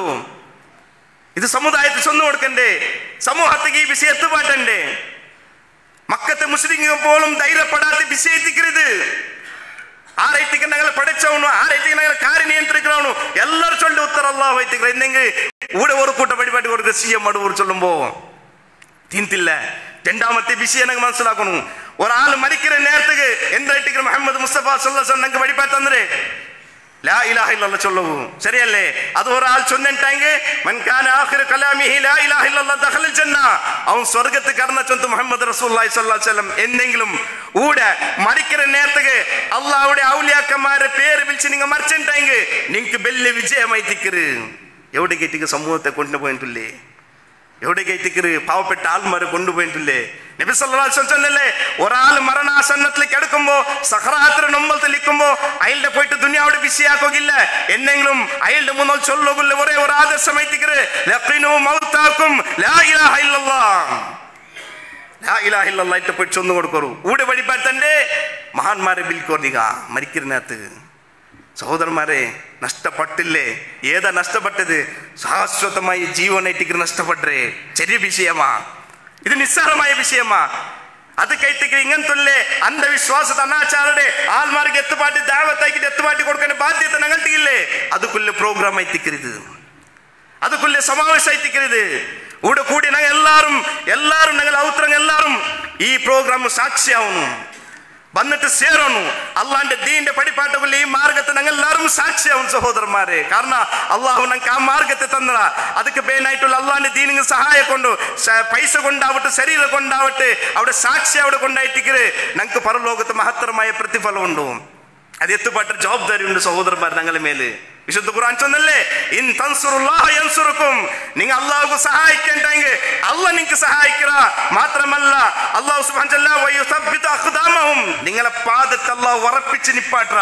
ഇത് സമുദായത്തിൽ ചൊന്നു കൊടുക്കണ്ടേ സമൂഹത്തേക്ക് ഈ വിഷയം എത്തുപാട്ടണ്ടേ മക്കത്തെ മുസ്ലിങ്ങൾ പോലും ധൈര്യപ്പെടാത്ത വിഷയത്തിക്കരുത് ആരൈത്തിക്ക് ഞങ്ങൾ പഠിച്ചവನು ആരൈത്തിക്ക് ഞങ്ങൾ കാര്യം നിയന്ത്രിക്കണവನು എല്ലാവരും ചൊല്ലി ഉത്തര അല്ലാഹു എത്തിക്കറ എന്നെങ്കിൽ ഇവിടെ ഒരു കൂട്ട പരിപാടി കൊടുക്കുക സിഎം മടവൂർ ചൊല്ലുമ്പോ തിന്തില്ല രണ്ടാമത്തെ വിഷയം ഞങ്ങൾ മനസ്സിലാക്കണം ഒരാൾ മരിക്കുന്ന നേരത്തേക്ക് എന്തായിട്ട് മുഹമ്മദ് മുസ്തഫ സല്ലല്ലാഹു അലൈഹി വസല്ലം ഞങ്ങൾക്ക് വഴിപാട് തന്നേ ലാ ഇലാഹ ഇല്ലല്ലാഹ് ചൊല്ലൂ ശരിയല്ലേ അത് ഒരാൾ ചൊന്നിട്ടെങ്കിൽ മൻ കാന ആഖിറു കലാമിഹി ലാ ഇലാഹ ഇല്ലല്ലാഹ് ദഖലൽ ജന്ന അവൻ സ്വർഗ്ഗത്തിൽ കടന്ന ചൊന്തു മുഹമ്മദ് റസൂലുള്ളാഹി സ്വല്ലല്ലാഹു അലൈഹി വസല്ലം എന്നെങ്കിലും ഊടെ മരിക്കുന്ന നേരത്തേക്ക് അല്ലാഹുവിന്റെ ഔലിയാക്കന്മാരെ പേര് വിളിച്ച് നിങ്ങൾ മരിച്ചിട്ടെങ്കിൽ നിങ്ങൾക്ക് വലിയ വിജയമായി തിക്കറ് എവിടെ കേട്ടിക്ക് സമൂഹത്തെ കൊണ്ടുപോയിട്ടില്ലേ എവിടെ കേട്ടിക്കറ് പാവപ്പെട്ട ആൾമാരെ കൊണ്ടുപോയിട്ടില്ലേ നബി സല്ലല്ലാഹു അലൈഹി വസല്ലം ചൊന്നല്ലേ ഒരാൾ മരണാസന്നത്തിൽ കിടക്കുമ്പോ സഖറാത്തിന് മുമ്പിൽ നിൽക്കുമ്പോ അയാളുടെ പോയിട്ട് ദുനിയാവിടെ വിഷയാക്കില്ല എന്നെങ്കിലും അയാളുടെ മുന്നിൽ ചൊല്ലുകില്ല ഒരേ ഒരു ആദർശമായി തിക്കറ് ലഖിനു മൗതാക്കും ലാ ഇലാഹ ഇല്ലല്ലാഹ് ലാ ഇലാഹ ഇല്ലല്ലാഹ് ഇട്ട് പോയിട്ട് ചൊന്നു കൊടുക്കറു ഊടെ വഴിപാട്ടന്റെ മഹാന്മാരെ ബിൽക്കോർദിക മരിക്കുന്നതിനകത്ത് സഹോദരന്മാരെ നഷ്ടപ്പെട്ടില്ലേ ഏതാ നഷ്ടപ്പെട്ടത് ശാശ്വതമായി ജീവനായിട്ട് നഷ്ടപ്പെട്ടേ ചെറിയ വിഷയമാ ഇത് നിസ്സാരമായ വിഷയമാ അത് കൈത്തിക്ക് ഇങ്ങനത്തെ അന്ധവിശ്വാസ അനാചാരുടെ ആൾമാർക്ക് എത്തുപാട്ടി ദാവത്താക്കിട്ട് എത്തുപാട്ടി കൊടുക്കേണ്ട ബാധ്യത ഞങ്ങൾക്കില്ലേ അതുക്കുള്ള പ്രോഗ്രാം ആയിത്തിക്കരുത് അതുക്കുള്ള സമാവേശം ആയിത്തിക്കരുത് ഇവിടെ കൂടി ഞങ്ങൾ എല്ലാരും ഞങ്ങൾ ഔത്രങ്ങൾ എല്ലാരും ഈ പ്രോഗ്രാം സാക്ഷിയാവുന്നു വന്നിട്ട് സേരണു അള്ളാന്റെ ദീന്റെ പടിപ്പാട്ടുകൾ ഈ മാർഗത്തെ ഞങ്ങൾ എല്ലാവരും സാക്ഷിയാവും സഹോദരന്മാരെ കാരണം അള്ളാഹു ഞങ്ങൾക്ക് ആ മാർഗത്തെ തന്നതാ അതൊക്കെ പേനായിട്ടുള്ള അള്ളാന്റെ ദീനിന് സഹായം കൊണ്ട് പൈസ കൊണ്ടാവട്ടെ ശരീരം കൊണ്ടാവട്ടെ അവിടെ സാക്ഷി അവിടെ കൊണ്ടായിട്ടിക്കര് ഞങ്ങൾക്ക് പരലോകത്ത് മഹത്തരമായ പ്രതിഫലം ഉണ്ടോ അത് എത്തുപാട്ട ജവാബ്ദാരി ഉണ്ട് സഹോദരന്മാർ ഞങ്ങളുടെ മേല് വിശുദ്ധ ഖുർആൻ ചൊന്നല്ലേ ഇൻ തൻസുറുല്ലാഹ യൻസുറുക്കും നിങ്ങൾ അല്ലാഹുവിനെ സഹായിക്കണ്ടെങ്കിൽ അല്ലാഹു നിങ്ങൾക്ക് സഹായിക്കറ മാത്രമല്ല അല്ലാഹു സുബ്ഹാനഹു വ തആല വയുസബ്ബിതു അഖ്ദാമഹും നിങ്ങളെ പാദത്തെ അല്ലാഹു ഉറപ്പിച്ച് നിപ്പാട്ര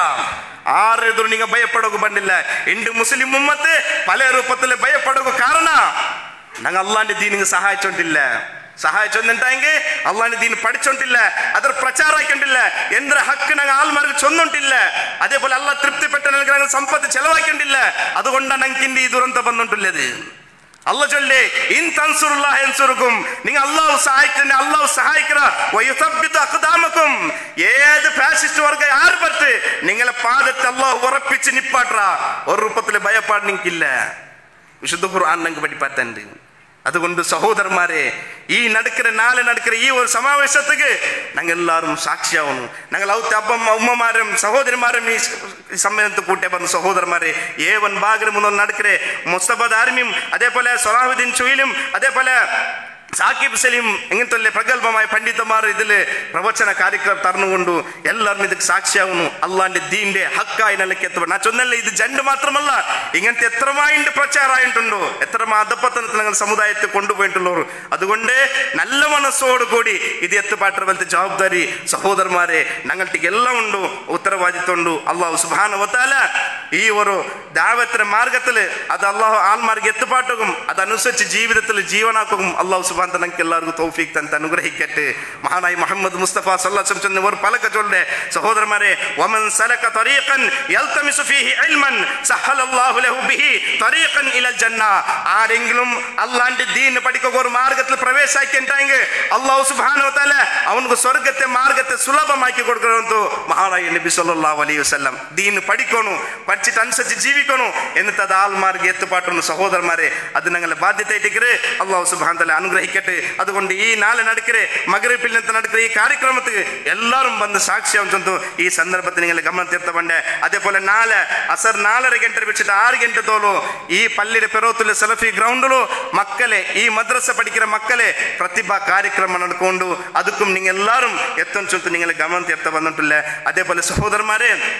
ആരെതും നിങ്ങൾ ഭയപ്പെടുക പണ്ടില്ല ഇണ്ട് മുസ്ലിം ഉമ്മത്ത് പല രൂപത്തിൽ ഭയപ്പെടുക കാരണം ഞങ്ങൾ അല്ലാഹുവിന്റെ ദീനിനെ സഹായിച്ചോണ്ടില്ല സഹായിച്ചൊന്നുണ്ടെങ്കിൽ അള്ളാഹിന്റെ ദീൻ പഠിച്ചോണ്ടില്ല അതൊർ പ്രചാരാക്കിണ്ടില്ല എന്തൊരു ഹക്ക് ഞങ്ങൾ ആൾമാർക്ക് ചൊന്നിട്ടില്ല അതേപോലെ അള്ളാഹ് തൃപ്തിപ്പെട്ട ഞങ്ങൾ സമ്പത്ത് ചെലവാക്കിണ്ടില്ല അതുകൊണ്ടാണ് ഞങ്ങൾക്ക് ഈ ദുരന്തം വന്നിട്ടുള്ളത് അള്ളാഹ് ചൊല്ലേ ഇൻ തൻസുറുല്ലാഹ യൻസുറുക്കും നിങ്ങൾ അള്ളാഹു സഹായിക്കണ്ടേ അള്ളാഹു സഹായിക്കറ വയുസബ്ബിതു അഖ്ദാമക്കും ഏത് ഫാസിസ്റ്റ് വർഗ ആര് പറ്റ് നിങ്ങളെ പാദത്തെ അള്ളാഹു ഉറപ്പിച്ച് നിപ്പാട്ര ഒരു രൂപത്തിലെ ഭയപ്പാട് നിങ്ങൾക്കില്ല വിശുദ്ധ ഖുർആൻ ഞങ്ങൾക്ക് പഠിപ്പാറ്റുണ്ട് അതുകൊണ്ട് സഹോദരന്മാരെ ഈ നടക്കുന്ന ഈ ഒരു സമാവേശത്തേക്ക് ഞങ്ങൾ എല്ലാവരും സാക്ഷിയാവുന്നു ഞങ്ങൾ ഉമ്മമാരും സഹോദരന്മാരും ഈ സമ്മേളനത്തിൽ കൂട്ടിയ പറഞ്ഞു സഹോദരന്മാരെ ഏവൻ ഭാഗം നടക്കേ മുസ്തഫ ആർമിയും അതേപോലെ സലാഹുദ്ദീൻ ചുയിലും അതേപോലെ സാക്കിബ് സലീം ഇങ്ങനത്തെ പ്രഗത്ഭമായ പണ്ഡിതന്മാർ ഇതില് പ്രവചന കാര്യക്രമം തറന്നുകൊണ്ടു എല്ലാവരും ഇതിക്ക് സാക്ഷിയാവുന്നു അള്ളാന്റെ ദീന്റെ ഹക്കായി നിലയ്ക്ക് എത്തുക ഞാൻ ചൊന്നല്ലേ ഇത് ജണ്ട് മാത്രമല്ല ഇങ്ങനത്തെ എത്രമായിട്ട് പ്രചാരമായിട്ടുണ്ടോ എത്ര അധപ്പത്തനത്തിൽ ഞങ്ങൾ സമുദായത്തെ കൊണ്ടുപോയിട്ടുള്ളവർ അതുകൊണ്ട് നല്ല മനസ്സോട് കൂടി ഇത് എത്തുപാട്ട പോലത്തെ ജവാബ്ദാരി സഹോദരന്മാരെ ഞങ്ങൾക്ക് എല്ലാം ഉണ്ടു ഉത്തരവാദിത്വം ഉണ്ടു അള്ളാഹു സുബ്ഹാനഹു വ തആല ഈ ഒരു ദാവത്തിന്റെ മാർഗത്തില് അത് അള്ളാഹു ആൾമാർക്ക് എത്തുപാട്ടും അതനുസരിച്ച് ജീവിതത്തിൽ ജീവനാക്കും അള്ളാഹു സുബ്ഹാനഹു ഞങ്ങൾക്ക് എല്ലാവർക്കും തൗഫീഖ് തന്ന് അനുഗ്രഹിക്കട്ടെ മഹാനായി മുഹമ്മദ് മുസ്തഫ സല്ലല്ലാഹു അലൈഹി വസല്ലം ഒരു പലക ചൊല്ലേ സഹോദരന്മാരെ വമൻ സലക തരീഖൻ യൽതമിസു ഫീഹി ഇൽമൻ സഹലല്ലാഹു ലഹു ബിഹി തരീഖൻ ഇലൽ ജന്ന ആരെങ്കിലും അല്ലാഹുവിന്റെ ദീൻ പഠിക്കുക ഒരു മാർഗ്ഗത്തിൽ പ്രവേശിക്കണ്ടെങ്കിൽ അല്ലാഹു സുബ്ഹാനഹു വ തആല അവർക്ക് സ്വർഗ്ഗത്തെ മാർഗ്ഗത്തെ സുലഭമാക്കി കൊടുക്കണമെന്ന് മഹാനായി നബി സല്ലല്ലാഹു അലൈഹി വസല്ലം ദീൻ പഠിക്കണം പഠിച്ചിട്ട് അനുസരിച്ച് ജീവിക്കണം എന്നിട്ട് അത് ആൾമാർക്ക് എത്തുപാട്ടുന്നു സഹോദരന്മാരെ അത് ഞങ്ങളെ ബാധ്യതയായിട്ടിക്കര് അല്ലാഹു സുബ്ഹാനഹു വ തആല അനുഗ്രഹിക്കട്ടെ അതുകൊണ്ട് ഈ നാളെ നടക്കേ മഗ്രിബിൽ നടക്കുന്ന ഈ കാര്യക്രമത്തിൽ എല്ലാവരും ಬಂದು സാക്ഷിയാവുന്നു ഈ സന്ദർഭത്തിൽ നിങ്ങൾ ಗಮನ തീർത്തവണ്ടെ അതേപോലെ നാളെ അസർ 4:30 ಗಂಟೆ വെച്ചിട്ട് 6 ಗಂಟೆ തോലോ ഈ പള്ളിയുടെ പെരോത്തുള്ള സലഫി ഗ്രൗണ്ടിലോ മക്കളെ ഈ മദ്രസ പഠിക്കുന്ന മക്കളെ പ്രതിഭ ಕಾರ್ಯಕ್ರಮ നടಕೊಂಡು ಅದಕ್ಕೂ നിങ്ങൾ എല്ലാവരും എത്തും ചൊല്ല് നിങ്ങൾ ಗಮನ തീർത്ത വന്നിട്ടില്ല അതേപോലെ സഹോദരന്മാരെ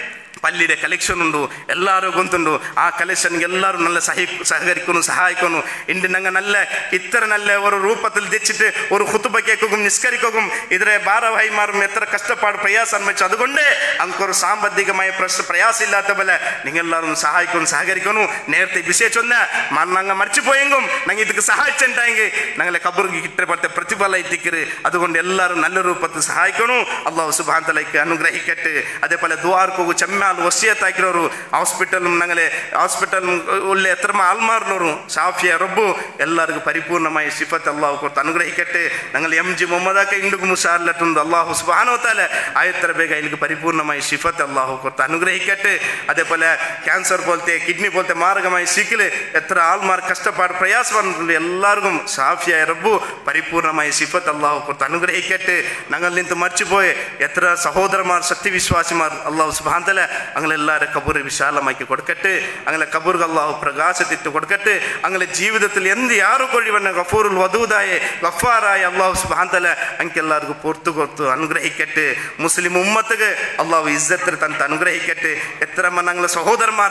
പള്ളിയുടെ കലക്ഷൻ ഉണ്ട് എല്ലാവരും ഗൊಂತುಂಡು ആ കലക്ഷನ್ಗೆ എല്ലാവരും നല്ല സഹകരിക്കുന്നു സഹായിക്കുന്നു ഇണ്ട് ഞങ്ങൾ നല്ല ഇത്ര നല്ല ഒരു രൂപത്തിൽ തെച്ചിട്ട് ഒരു ഖുതുബ കേൾക്കും നിസ്കരിക്കും ഇതിലെ ഭാരവാഹിമാരും എത്ര കഷ്ടപ്പാട് പ്രയാസം അനുഭവിച്ചു അതുകൊണ്ട് അങ്കൊരു സാമ്പത്തികമായ പ്രയാസം ഇല്ലാത്ത പോലെ നിങ്ങൾ എല്ലാവരും സഹായിക്കുന്നു സഹകരിക്കുന്നു നേരത്തെ വിശേഷിച്ചൊന്ന് ഞങ്ങൾ മരിച്ചുപോയെങ്കും ഞങ്ങൾ ഇതിക്ക് സഹായിച്ചിട്ടുണ്ടെങ്കിൽ ഞങ്ങളെ കബറിക്ക് കിട്ടിയ പോലത്തെ പ്രതിഫലം എത്തിക്കരുത് അതുകൊണ്ട് എല്ലാവരും നല്ല രൂപത്തിൽ സഹായിക്കണം അല്ലാഹു സുബ്ഹാനഹു വ തആല അനുഗ്രഹിക്കട്ടെ അതേപോലെ ദുആർക്ക് ചെമ്മാൽ വസിയത്ത് ആക്കിയവർ ഹോസ്പിറ്റലും ഞങ്ങളെ ഹോസ്പിറ്റലും ഉള്ള എത്ര ആൾമാറിനവരും ഷാഫിയ റബ്ബു എല്ലാവർക്കും പരിപൂർണമായ സിഫത്ത് അല്ലാഹു കൊടുത്ത് അനുഗ്രഹിക്കട്ടെ ഞങ്ങൾ MG മുഹമ്മദാക്ക ഇന്ദുക്ക് മുസാറിലട്ടുണ്ട് അല്ലാഹു സുബ്ഹാനഹു വ തആല ആയത്ര ಬೇಗ ഇതിലേക്ക് പരിപൂർണമായ സിഫത്ത് അല്ലാഹു കൊടുത്ത് അനുഗ്രഹിക്കട്ടെ അതേപോലെ ക്യാൻസർ പോലത്തെ കിഡ്നി പോലത്തെ മാർഗമായി സിക്കില് എത്ര ആൾമാർ കഷ്ടപ്പാട് പ്രയാസം വന്നിട്ടുണ്ട് എല്ലാവർക്കും ഷാഫിയ റബ്ബു പരിപൂർണമായ സിഫത്ത് അല്ലാഹു കൊടുത്ത് അനുഗ്രഹിക്കട്ടെ ഞങ്ങൾ നിന്ന് മരിച്ചുപോയ എത്ര സഹോദരന്മാർ സത്യവിശ്വാസിമാർ അല്ലാഹു സുബ്ഹാനഹു വ തആല ഞങ്ങളെല്ലാവരും കബർ വിശാലമാക്കി കൊടുക്കട്ടെ അങ്ങനെ കബർക്ക് അല്ലാഹു പ്രകാശത്തിട്ട് കൊടുക്കട്ടെ അങ്ങനെ ജീവിതത്തിൽ എന്ത് യാರು കൊഴിവന്ന ഗഫൂറുൽ വദൂദായ ഗഫാറായ അല്ലാഹു സുബ്ഹാനഹു വ തആല ഞങ്ങൾക്കെല്ലാവർക്കും പുറത്തു കൊടുത്ത് അനുഗ്രഹിക്കട്ടെ മുസ്ലിം ഉമ്മത്തിക്ക് അല്ലാഹു ഇസ്സത്തിൽ തന്ന് അനുഗ്രഹിക്കട്ടെ എത്ര ഞങ്ങളെ സഹോദരന്മാർ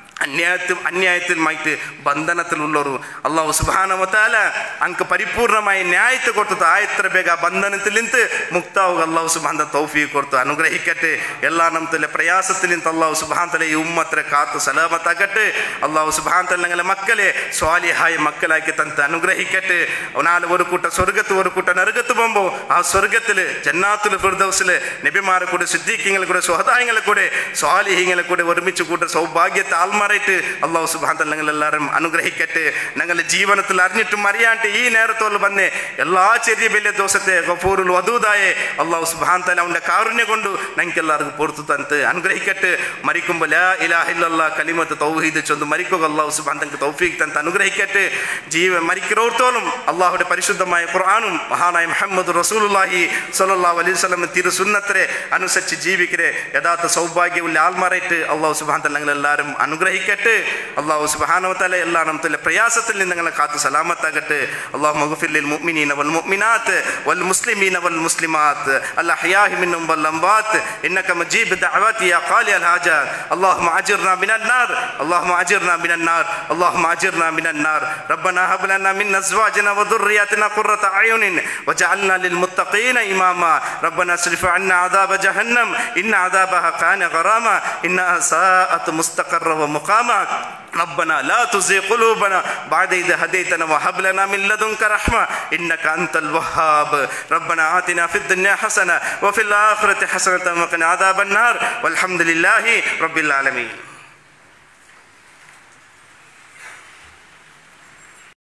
അന്യായത്തിലുമായിട്ട് ബന്ധനത്തിലുള്ളവർ അല്ലാഹു സുബ്ഹാനഹു വ തആല അങ്ക് പരിപൂർണമായ ന്യായത്തെ കൊടുത്ത് ആയത്ര ಬೇಗ ബന്ധനത്തിൽ നിന്ന് മുക്താവുക അല്ലാഹു സുബ്ഹാനഹു വ തആല തൗഫീഖ് കൊടുത്ത് അനുഗ്രഹിക്കട്ടെ എല്ലാ നമ്മുടെ പ്രയാസത്തിൽ നിന്ന് അല്ലാഹു സുബ്ഹാനഹു വ തആല ഈ ഉമ്മത്തിനെ കാത്ത് സലാമത്താക്കട്ടെ അല്ലാഹു സുബ്ഹാനഹു വ തആല ഞങ്ങളെ മക്കളെ സ്വാലിഹായ മക്കളാക്കി തന്ന് അനുഗ്രഹിക്കട്ടെ നാളെ ഒരു കൂട്ട സ്വർഗ്ഗത്ത് ഒരു കൂട്ട നരകത്ത് പോകുമ്പോൾ ആ സ്വർഗ്ഗത്തിൽ ജന്നാത്തുൽ ഫിർദൗസിൽ നബിമാരെ കൂടെ സിദ്ദീഖീങ്ങളെ കൂടെ സുഹദായിങ്ങളെ കൂടെ സ്വാലിഹീങ്ങളെ കൂടെ ഒരുമിച്ച് കൂട്ട സൗഭാഗ്യത്തെ ആൽമാർ അല്ലാഹു സുബ്ഹാനഹു വ തആല ഞങ്ങൾ എല്ലാവരും അനുഗ്രഹിക്കട്ടെ ഞങ്ങളുടെ ജീവിതത്തിൽ അറിഞ്ഞിട്ടും അറിയാണ്ട് ഈ നേരത്തോളം വന്ന് എല്ലാ ചെറിയ വലിയ ദോഷത്തെ ഗഫൂറുൽ വദൂദായ അല്ലാഹു സുബ്ഹാനഹു വ തആല അവന്റെ കാരുണ്യം കൊണ്ട് ഞങ്ങൾക്ക് എല്ലാവർക്കും പുറത്തു തന്ന് അനുഗ്രഹിക്കട്ടെ മരിക്കുമ്പോൾ ലാ ഇലാഹ ഇല്ലല്ലാഹ് കലിമത്ത് തൗഹീദ് ചൊല്ല് മരിക്കുക അല്ലാഹു സുബ്ഹാനഹു വ തആല തൗഫീഖ് തന്ന് അനുഗ്രഹിക്കട്ടെ മരിക്കുന്നോർത്തോളം അല്ലാഹുവിന്റെ പരിശുദ്ധമായ ഖുർആനും മഹാനായ മുഹമ്മദ് റസൂലുള്ളാഹി സ്വല്ലല്ലാഹു അലൈഹി വസല്ലം തിരു സുന്നത്തിനെ അനുസരിച്ച് ജീവിക്കരെ യഥാർത്ഥ സൗഭാഗ്യമുള്ള ആൾമാരായിട്ട് അല്ലാഹു സുബ്ഹാനഹു വ തആല ഞങ്ങൾ എല്ലാവരും അനുഗ്രഹിക്കട്ടെ അല്ലാഹു സുബ്ഹാനഹു വ തആല എല്ലാ നമ്മുടെ പ്രയാസത്തിൽ നിന്ന് ഞങ്ങളെ കാത്ത് സലാമത്താകട്ടെ അല്ലാഹുമ്മ ഗഫിർ ലിൽ മുഅ്മിനീന വൽ മുഅ്മിനാത്ത് വൽ മുസ്ലിമീന വൽ മുസ്ലിമാത്ത് അൽ അഹ്യാഇ മിൻഹും വൽ അംവാത്ത് ഇന്നക മുജീബ് ദഅവാതി യാ ഖാലി അൽ ഹാജാത്ത് അല്ലാഹുമ്മ അജിർനാ മിനൻ നാർ അല്ലാഹുമ്മ അജിർനാ മിനൻ നാർ അല്ലാഹുമ്മ അജിർനാ മിനൻ നാർ റബ്ബനാ ഹബ് ലനാ മിൻ അസ്വാജിനാ വദുർരിയാതിനാ ഖുർറത അയുനിൻ വജഅൽനാ ലിൽ മുത്തഖീന ഇമാമാ റബ്ബനാ സ്രിഫ് അന്നാ അദാബ ജഹന്നം ഇന്ന അദാബഹാ കാന ഗറാമാ ഇന്നഹാ സാഅത് മുസ്തഖറ വ മുഖാമാ ربنا لا تزغ قلوبنا بعد إذ هديتنا وهب لنا من لدنك رحمة إنك أنت الوهاب ربنا آتنا في الدنيا حسنة وفي الآخرة حسنة وقنا عذاب النار والحمد لله رب العالمين.